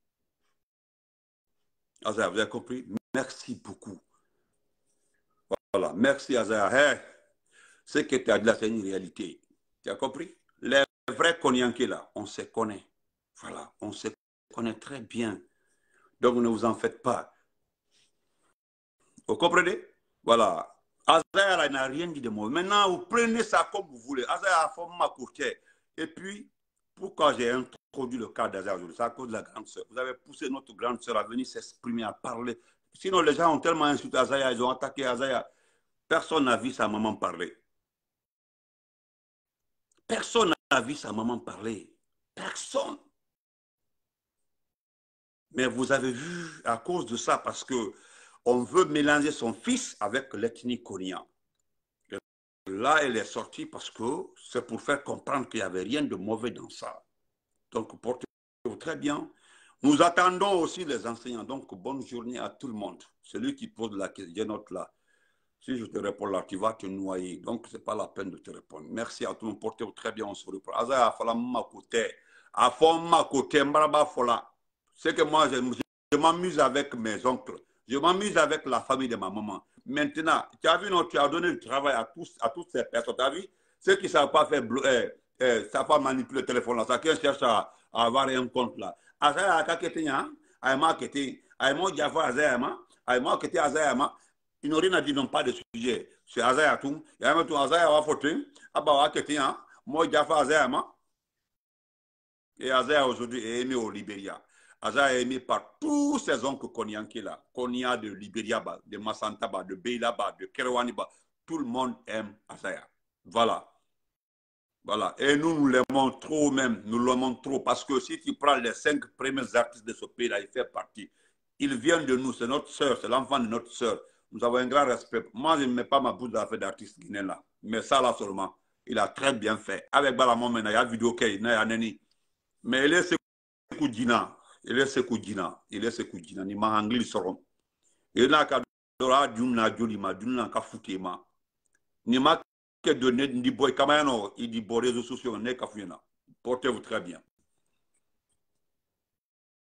Azaya, vous avez compris? Merci beaucoup. Voilà, merci Azaya. Hey, ce que tu as dit là, c'est une réalité. Tu as compris? Les vrais Konyanké là, on se connaît. Voilà, on se connaît très bien. Donc, ne vous en faites pas. Vous comprenez? Voilà. Azaya n'a rien dit de moi. Maintenant, vous prenez ça comme vous voulez. Azaya a formé ma courtière. Et puis, pourquoi j'ai introduit le cas d'Azaya aujourd'hui? C'est à cause de la grande sœur. Vous avez poussé notre grande sœur à venir s'exprimer, à parler. Sinon, les gens ont tellement insulté Azaya, ils ont attaqué Azaya. Personne n'a vu sa maman parler. Personne n'a vu sa maman parler. Personne. Mais vous avez vu à cause de ça, parce que on veut mélanger son fils avec l'ethnie Konya. Là, elle est sortie parce que c'est pour faire comprendre qu'il n'y avait rien de mauvais dans ça. Donc, portez-vous très bien. Nous attendons aussi les enseignants. Donc, bonne journée à tout le monde. Celui qui pose la question, note là. Si je te réponds là, tu vas te noyer. Donc, ce n'est pas la peine de te répondre. Merci à tout le monde. Portez-vous très bien. On se reprend. Aza, fala ma côté. À fond, ma côté, mbraba fola. C'est que moi, je, je m'amuse avec mes oncles. Je m'amuse avec la famille de ma maman. Maintenant, tu as vu, non, tu as donné du travail à, tous, à toutes ces personnes. Tu as vu? Ceux qui ne savent pas faire, eh, eh, savent pas manipuler le téléphone là, ça qui cherche à, à avoir un compte là. Aza, à Kaketinya, à marketing, à moi, Java, Azayama, à marketing, Azayama. Ils n'ont rien à dire, non pas de sujet. C'est Azaya tout. Il y a même tout Azaya à Fortin, à Bawaketia, moi, Java, Azayama. Et Azaya aujourd'hui est aimé au Libéria. Azaya est aimé par tous ces oncles Konyanki là. Konya de Libéria, de Massantaba, de Beilaba, de Kerwaniba. Tout le monde aime Azaya. Voilà. Voilà. Et nous, nous l'aimons trop même. Nous l'aimons trop. Parce que si tu prends les cinq premiers artistes de ce pays-là, il fait partie. Il vient de nous. C'est notre soeur. C'est l'enfant de notre soeur. Nous avons un grand respect. Moi, je ne mets pas ma bouche dans l'affaire d'artiste guinéen là. Mais ça là seulement, il a très bien fait. Avec Balamon, il y a vidéo qu'il y a Neni. Mais il est Sekou Djina. Il est Sekou Djina. Il est Sekou Djina. Il m'a anglais seront. Il n'a qu'à dora d'une jolima, d'une qu'à foutema. Il m'a que donné ni boy kamano, il dit bon réseaux sociaux, n'est qu'à fouiller. Portez-vous très bien.